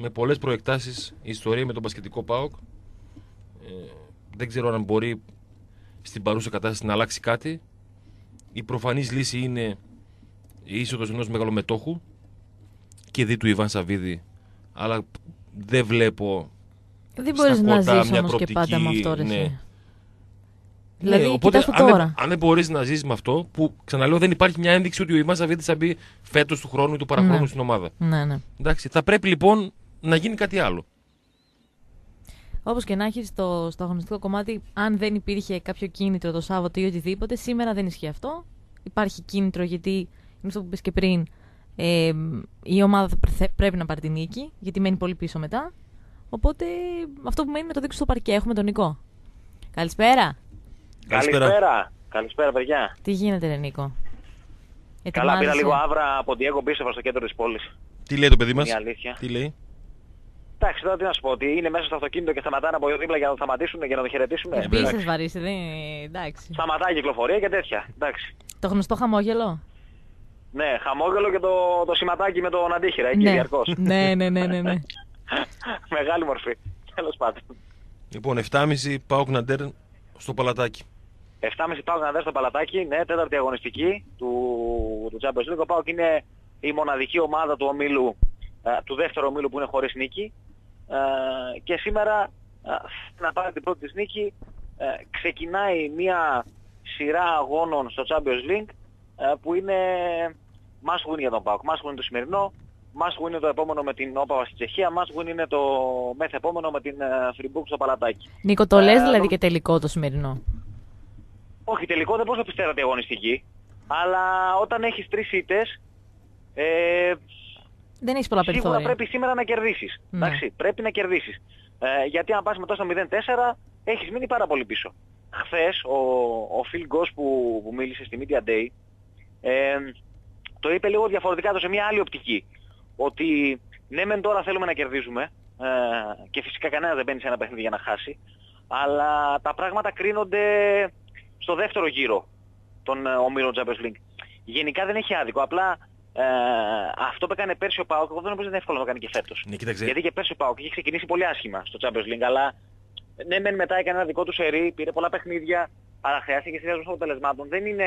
με πολλές προεκτάσεις η ιστορία με τον μπασκετικό ΠΑΟΚ. Δεν ξέρω αν μπορεί στην παρούσα κατάσταση να αλλάξει κάτι. Η προφανής λύση είναι η είσοδος ενός μεγαλομετόχου και δι του Ιβάν Σαββίδη, αλλά δεν βλέπω Δεν μπορείς να ζεις όμως και πάντα με αυτό, ρε. ναι. Δηλαδή, οπότε, κοιτάς το τώρα. αν δεν μπορείς να ζεις με αυτό, που ξαναλέω δεν υπάρχει μια ένδειξη ότι ο Ιβάν Σαββίδης θα μπει φέτος του χρόνου ή του παραχρόνου Ναι. στην ομάδα. Ναι. Εντάξει, θα πρέπει λοιπόν να γίνει κάτι άλλο. Όπως και να έχει στο αγωνιστικό κομμάτι, αν δεν υπήρχε κάποιο κίνητρο το Σάββατο ή οτιδήποτε, σήμερα δεν ισχύει αυτό. Υπάρχει κίνητρο γιατί, είναι αυτό που είπες και πριν, η ομάδα πρέπει να πάρει την νίκη, γιατί μένει πολύ πίσω μετά. Οπότε αυτό που μένει είναι το δείξω στο παρκέ. Έχουμε τον Νικό. Καλησπέρα. Καλησπέρα, παιδιά. Τι γίνεται, ρε Νίκο? Καλά, πήρα Ετοιμάζεσαι? λίγο άβρα από την Diego Πίστευα στο κέντρο της πόλης. Τι λέει το παιδί μας? Μια αλήθεια. Τι λέει? Εντάξει, τώρα τι να σου πω, ότι είναι μέσα στο αυτοκίνητο και σταματάνε από εδώ δίπλα για να το σταματήσουν, για να το χαιρετήσουμε. Επίσης βαρύσει, δεν είναι. Εντάξει. Σταματάει η κυκλοφορία και τέτοια. Εντάξει. Το γνωστό χαμόγελο. Ναι, χαμόγελο και το σηματάκι με τον αντίχειρα εκεί Ναι. διαρκώς. Ναι. Μεγάλη μορφή. Τέλος πάντων. Λοιπόν, 7.30 ΠΑΟΚ Ναντέρ στο Παλατάκι. 7.30 πάω να δω στο Παλατάκι, ναι, τέταρτη αγωνιστική του Champions League. Ο ΠΑΟΚ είναι η μοναδική ομάδα του ομίλου, του δεύτερου ομίλου που είναι χωρίς νίκη. Και σήμερα να πάρει την πρώτη της νίκη. Ξεκινάει μια σειρά αγώνων στο Champions League που είναι must win για τον ΠΑΟΚ. Must win το σημερινό, must win είναι το επόμενο με την Όπαβα στη Τσεχία, must win είναι το μεθεπόμενο με την Φριμπούκ στο Παλατάκι. Νίκο, το λες δηλαδή και τελικό το σημερινό? Όχι, τελικό δεν μπορούσα να πιστεύω ότι αγωνιστική. Αλλά όταν έχεις 3 ήττες, Δεν έχεις πολλά σίγουρα περιθώρια. πρέπει σήμερα να κερδίσεις. Ναι. Εντάξει, πρέπει να κερδίσεις. Γιατί αν πας μετά στο 0-4, έχεις μείνει πάρα πολύ πίσω. Χθες ο Phil Goss που μίλησε στη Media Day, το είπε λίγο διαφορετικά, το σε μια άλλη οπτική. Ότι ναι μεν τώρα θέλουμε να κερδίζουμε, και φυσικά κανένας δεν μπαίνει σε ένα παιχνίδι για να χάσει, αλλά τα πράγματα κρίνονται στο δεύτερο γύρο των ομίλων Champions League. Γενικά δεν έχει άδικο, απλά αυτό που έκανε πέρσι ο ΠΑΟΚ, εγώ δεν νομίζω ότι είναι εύκολο να το κάνει και φέτος. Ναι, κοίταξε. Γιατί και πέρσι ο ΠΑΟΚ είχε ξεκινήσει πολύ άσχημα στο Champions League, αλλά ναι μεν μετά έκανε ένα δικό του σερί, πήρε πολλά παιχνίδια, αλλά χρειάστηκε συνδυασμός αποτελεσμάτων.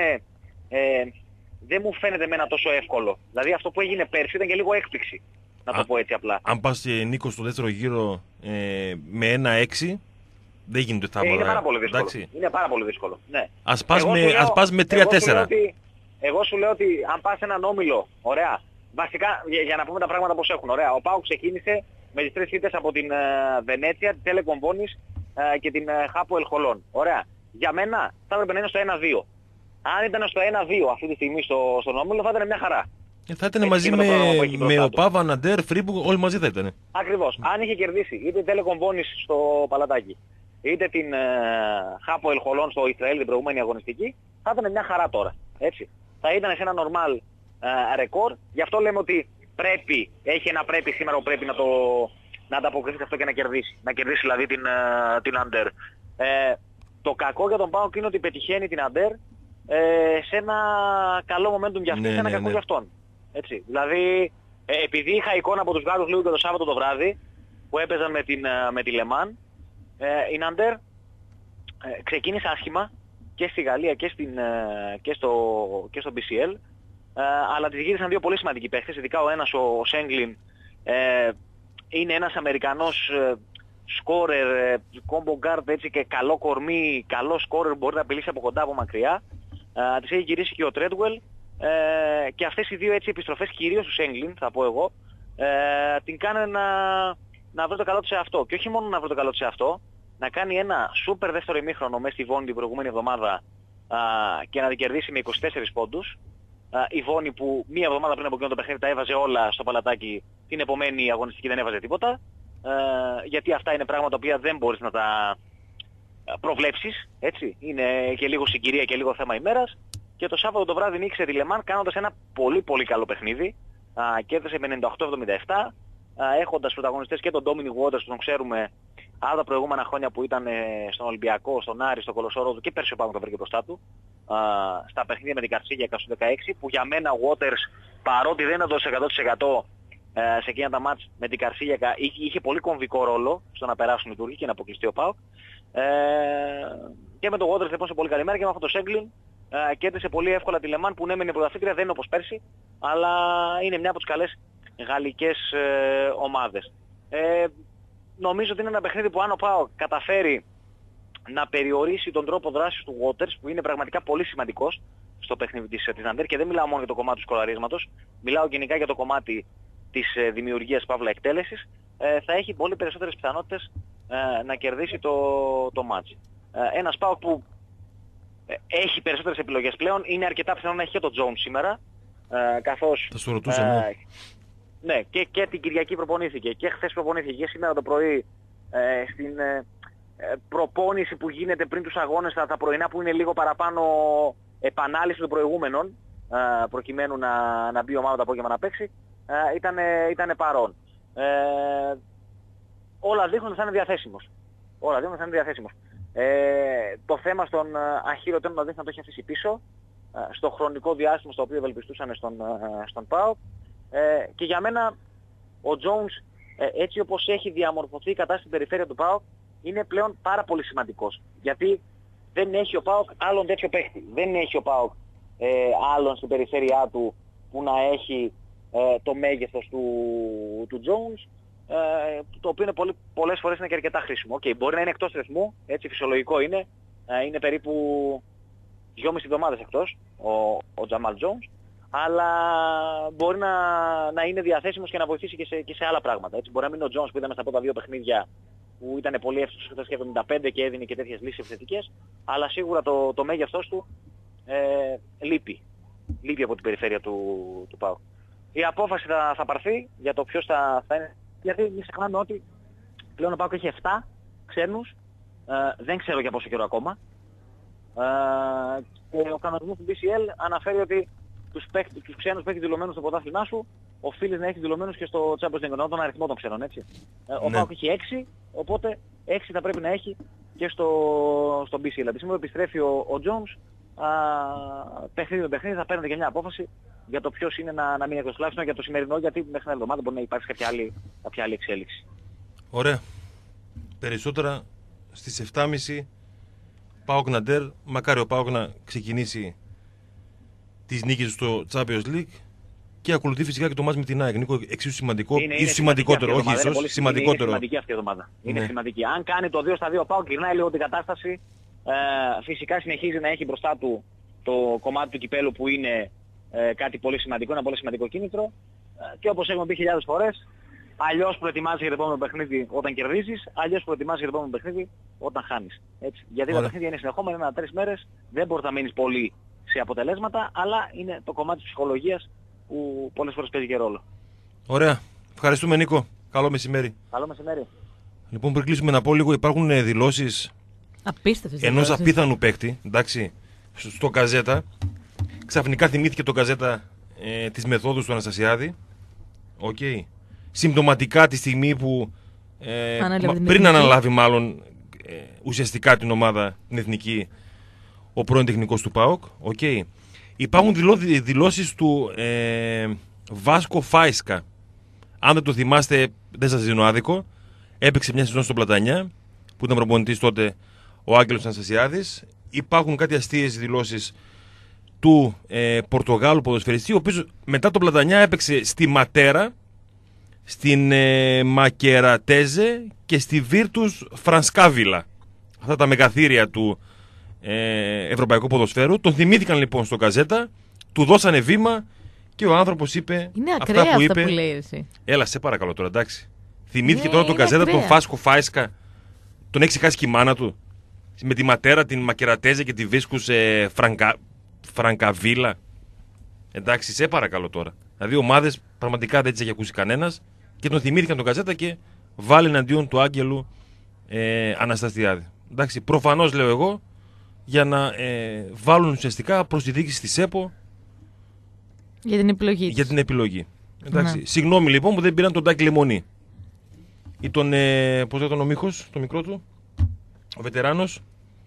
Δεν μου φαίνεται εμένα τόσο εύκολο. Δηλαδή αυτό που έγινε πέρσι ήταν και λίγο έκπληξη, να το πω έτσι απλά. Αν πας Νίκο στο δεύτερο γύρο με 1-6, δεν γίνεται θαύματα. Είναι πάρα πολύ δύσκολο. Εντάξει. Είναι πάρα πολύ δύσκολο. Ναι. Ας πας με 3-4. Εγώ σου λέω ότι αν πας σε έναν όμιλο, ωραία, βασικά για να πούμε τα πράγματα πώς έχουν, ωραία, ο ΠΑΟΚ ξεκίνησε με τις 3 ήττες από την Βενέτσια, την Τέλεκομ Βόνης και την Χάπο Ελχολών. Ωραία. Για μένα θα έπρεπε να είναι στο 1-2. Αν ήταν στο 1-2 αυτή τη στιγμή στον όμιλο θα ήταν μια χαρά. Θα ήταν Έτσι, μαζί και με το πρόγραμμα που έχει με μπροστά ο του. Πάβα, Ναντέρ, Φρίμπουργκ, όλοι μαζί θα ήταν. Ακριβώς. Αν είχε κερδίσει είτε την Τέλεκομ Βόνης στο Παλατάκι, είτε την Χάπο Ελχολών στο Ισραήλ την προηγούμενη αγωνιστική, θα ήταν μια χαρά τώρα. Έτσι. Θα ήταν σε ένα normal ρεκόρ. Γι' αυτό λέμε ότι έχει ένα πρέπει σήμερα που πρέπει να ανταποκριθεί σε αυτό και να κερδίσει. Να κερδίσει δηλαδή την Under. Το κακό για τον ΠΑΟΚ είναι ότι πετυχαίνει την Under σε ένα καλό momentum για αυτή, σε ένα κακό για αυτόν. Έτσι. Δηλαδή, επειδή είχα εικόνα από τους Γάλλους λίγο και το Σάββατο το βράδυ που έπαιζαν με τη Λεμάν, η Under ξεκίνησε άσχημα και στη Γαλλία και στο BCL, αλλά τις γύρισαν δύο πολύ σημαντικοί παίχτες, ειδικά ο ένας, ο Σέγγλιν, είναι ένας Αμερικανός σκόρερ, combo guard, έτσι, και καλό κορμί, καλό σκόρερ, μπορεί να απειλήσει από κοντά, από μακριά. Τις έχει γυρίσει και ο Τρέντουελ, και αυτές οι δύο έτσι επιστροφές, κυρίως του Σέγγλιν θα πω εγώ, την κάνουν να βρει το καλό της σε αυτό. Και όχι μόνο να βρει το καλό της σε αυτό, να κάνει ένα σούπερ δεύτερο ημίχρονο μέσα στη Βόνη την προηγούμενη εβδομάδα και να την κερδίσει με 24 πόντους. Η Βόνη που μία εβδομάδα πριν από εκείνο το παιχνίδι τα έβαζε όλα στο Παλατάκι, την επομένη αγωνιστική δεν έβαζε τίποτα. Γιατί αυτά είναι πράγματα τα οποία δεν μπορείς να τα προβλέψεις, έτσι. Είναι και λίγο συγκυρία και λίγο θέμα ημέρας. Και το Σάββατο το βράδυ νίκησε τη Λεμάν κάνοντας ένα πολύ πολύ καλό παιχνίδι. Κέρδισε με 98-77, έχοντας πρωταγωνιστές και τον Dominic Waters που τον ξέρουμε από τα προηγούμενα χρόνια που ήταν στον Ολυμπιακό, στον Άρη, στον Κολοσσόρο και πέρσι ο Πάγος το βρήκε μπροστά του. Στα παιχνίδια με την Καρσίγια 116, που για μένα ο Waters, παρότι δεν έδωσε 100%, σε εκείνα τα μάτς με την Καρσίλιακα είχε πολύ κομβικό ρόλο στο να περάσουν οι Τούρκοι και να αποκλειστεί ο ΠΑΟΚ. Και με το Waters λοιπόν σε πολύ καλή μέρα και με αυτό το Σέγκλιν κέρδισε πολύ εύκολα τη Λεμάν που ναι μεν είναι πρωταθλήτρια, δεν είναι όπως πέρσι, αλλά είναι μια από τις καλές γαλλικές ομάδες. Νομίζω ότι είναι ένα παιχνίδι που αν ο ΠΑΟΚ καταφέρει να περιορίσει τον τρόπο δράσης του Waters, που είναι πραγματικά πολύ σημαντικός στο παιχνίδι της Ναντέρ, και δεν μιλάω μόνο για το κομμάτι του σκοραρίσματος, μιλάω γενικά για το κομμάτι της δημιουργίας παύλα εκτέλεσης, θα έχει πολύ περισσότερες πιθανότητες να κερδίσει το μάτς. Ένας ΠΑΟΚ που έχει περισσότερες επιλογές πλέον, είναι αρκετά πιθανό να έχει και το Jones σήμερα, καθώς... Θα σου ρωτούσα, ναι. Ναι, και την Κυριακή προπονήθηκε και χθες προπονήθηκε και σήμερα το πρωί στην προπόνηση που γίνεται πριν τους αγώνες, τα πρωινά που είναι λίγο παραπάνω επανάληψη των προηγούμενων, προκειμένου να μπει η ομάδα το απόγευμα να παίξει, ήταν παρόν. Όλα δείχνουν ότι θα είναι διαθέσιμος. Το θέμα στον Αχίρο Τένο να δείχνει να το έχει αφήσει πίσω, στο χρονικό διάστημα στο οποίο ευελπιστούσαν στον ΠΑΟΚ. Και για μένα ο Jones, έτσι όπως έχει διαμορφωθεί η κατάσταση στην περιφέρεια του ΠΑΟΚ, είναι πλέον πάρα πολύ σημαντικός. Γιατί δεν έχει ο ΠΑΟΚ άλλον τέτοιο παίχτη. Δεν έχει ο ΠΑΟΚ άλλον στην περιφέρειά του που να έχει το μέγεθος του Jones, το οποίο είναι πολλές φορές είναι και αρκετά χρήσιμο. Μπορεί να είναι εκτός ρυθμού, έτσι φυσιολογικό είναι. Είναι περίπου 2,5 εβδομάδες εκτός ο Τζαμάλ Jones, αλλά μπορεί να είναι διαθέσιμος και να βοηθήσει και σε άλλα πράγματα. Έτσι, μπορεί να μην είναι ο Jones που είδαμε στα πρώτα δύο παιχνίδια που ήταν πολύ εύστοχος και 75 και έδινε και τέτοιες λύσεις επιθετικές, αλλά σίγουρα το μέγεθός του λείπει από την περιφέρεια του ΠΑΟΚ. Η απόφαση θα πάρθει για το ποιος θα είναι, γιατί μην ξεχνάμε ότι πλέον ο ΠΑΟΚ έχει 7 ξένους, δεν ξέρω για πόσο καιρό ακόμα, και ο κανονισμός του BCL αναφέρει ότι τους ξένους που έχει δηλωμένους στο πρωτάθλημά σου, οφείλεις να έχει δηλωμένους και στο Champions League, τον αριθμό των ξένων, έτσι. Ο ΠΑΟΚ έχει 6, οπότε 6 θα πρέπει να έχει και στο BCL. Από τη στιγμή που επιστρέφει ο Jones, παιχνίδι με παιχνίδι θα παίρνετε και μια απόφαση για το ποιος είναι να μείνει εκτός, τουλάχιστον για το σημερινό, γιατί μέχρι την εβδομάδα μπορεί να υπάρξει κάποια άλλη εξέλιξη. Ωραία. Περισσότερα στις 7.30 ΠΑΟΚ Ναντέρ. Μακάρι ο ΠΑΟΚ να ξεκινήσει τις νίκες στο Champions League και ακολουθεί φυσικά και το μάτς με την ΑΕΚ. Νίκο, εξίσου σημαντικό, ίσως σημαντικότερο, όχι ίσως, σημαντικότερο. Είναι σημαντική αυτή η εβδομάδα. Είναι σημαντική. Αν κάνει το 2-2 ο ΠΑΟΚ, γυρνάει λίγο την κατάσταση. Φυσικά συνεχίζει να έχει μπροστά του το κομμάτι του κυπέλου που είναι κάτι πολύ σημαντικό, ένα πολύ σημαντικό κίνητρο. Και όπως έχουμε πει χιλιάδες φορές, αλλιώς προετοιμάζεις για το επόμενο παιχνίδι όταν κερδίζεις, αλλιώς προετοιμάζεις για το επόμενο παιχνίδι όταν χάνεις. Έτσι. Γιατί τα παιχνίδια είναι συνεχόμενα, 3 μέρες, δεν μπορείς να μείνεις πολύ σε αποτελέσματα, αλλά είναι το κομμάτι της ψυχολογίας που πολλές φορές παίζει και ρόλο. Ωραία. Ευχαριστούμε, Νίκο. Καλό μεσημέρι. Καλό μεσημέρι. Λοιπόν, πριν κλείσουμε να πω λίγο, υπάρχουν δηλώσεις ενός απίθανου παίκτη, εντάξει, στο Καζέτα. Ξαφνικά θυμήθηκε το Καζέτα τις μεθόδους του Αναστασιάδη. Συμπτωματικά τη στιγμή που πριν αναλάβει μάλλον ουσιαστικά την ομάδα, την εθνική, ο πρώην τεχνικός του ΠΑΟΚ. Υπάρχουν δηλώσεις του Βάσκο Φάισκα. Αν δεν το θυμάστε, δεν σας δίνω άδικο. Έπαιξε μια σεζόν στον Πλατανιά, που ήταν προπονητής τότε ο Άγγελος Αναστασιάδης. Υπάρχουν κάτι αστείες δηλώσεις του Πορτογάλου ποδοσφαιριστή, ο οποίος μετά τον Πλατανιά έπαιξε στη Ματέρα, στην Μακερατέζε και στη Βίρτους Φρανσκάβιλα. Αυτά τα μεγαθύρια του ευρωπαϊκού ποδοσφαίρου. Τον θυμήθηκαν λοιπόν στο Καζέτα, του δώσανε βήμα και ο άνθρωπος είπε αυτά που είπε. Που λέει εσύ. Έλα, σε παρακαλώ τώρα, εντάξει. Θυμήθηκε τώρα τον Καζέτα, τον Φάσκο Φάισκα. Τον έχει ξεχάσει και η μάνα του. Με τη Ματέρα, την Μακερατέζε και τη Βίσκους Φρανκαβίλα. Εντάξει, σε παρακαλώ τώρα. Δηλαδή, ομάδες πραγματικά δεν τις έχει ακούσει κανένας και τον θυμήθηκαν τον Καζέτα και βάλει εναντίον του Άγγελου Αναστασιάδη. Εντάξει, προφανώς λέω εγώ για να βάλουν ουσιαστικά προς τη διοίκηση της ΕΠΟ για την επιλογή. Για την επιλογή. Εντάξει. Ναι. Συγγνώμη λοιπόν που δεν πήραν τον Τάκη Λεμονή. Ή τον. Πώς λέγεται ο Μίχος, το μικρό του. Ο βετεράνος.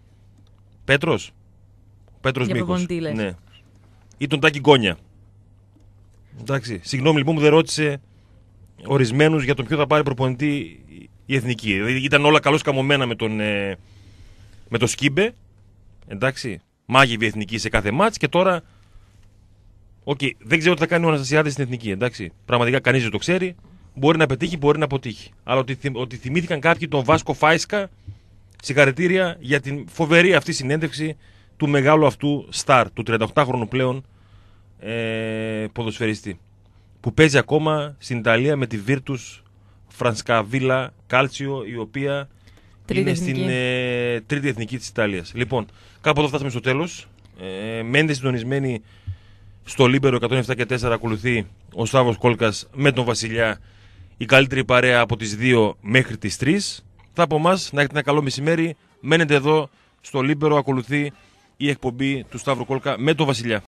Πέτρος Μίχος. Ναι. Ή τον Τάκη Γκόνια. Εντάξει. Συγγνώμη λοιπόν που δεν ρώτησε ορισμένους για τον ποιο θα πάρει προπονητή η εθνική. Δηλαδή ήταν όλα καλώς καμωμένα με το Σκίμπε. Εντάξει, μάγευε η εθνική σε κάθε μάτς και τώρα. Δεν ξέρω τι θα κάνει ο Αναστασιάδης στην εθνική. Εντάξει. Πραγματικά κανείς δεν το ξέρει. Μπορεί να πετύχει, μπορεί να αποτύχει. Αλλά ότι θυμήθηκαν κάποιοι τον Βάσκο Φάισκα, συγχαρητήρια για την φοβερή αυτή συνέντευξη του μεγάλου αυτού στάρ, του 38χρονου πλέον ποδοσφαιριστή. Που παίζει ακόμα στην Ιταλία με τη Virtus Francavilla Calcio, η οποία είναι στην τρίτη εθνική της Ιταλίας. Λοιπόν, κάπου εδώ φτάσαμε στο τέλος. Μένετε συντονισμένοι στο Λίμπερο 107 και 4. Ακολουθεί ο Σταύρος Κόλκας με τον Βασιλιά, η καλύτερη παρέα από τις 2 μέχρι τις 3. Θα από εμάς να έχετε ένα καλό μεσημέρι. Μένετε εδώ στο Λίμπερο, ακολουθεί η εκπομπή του Σταύρου Κόλκα με τον Βασιλιά.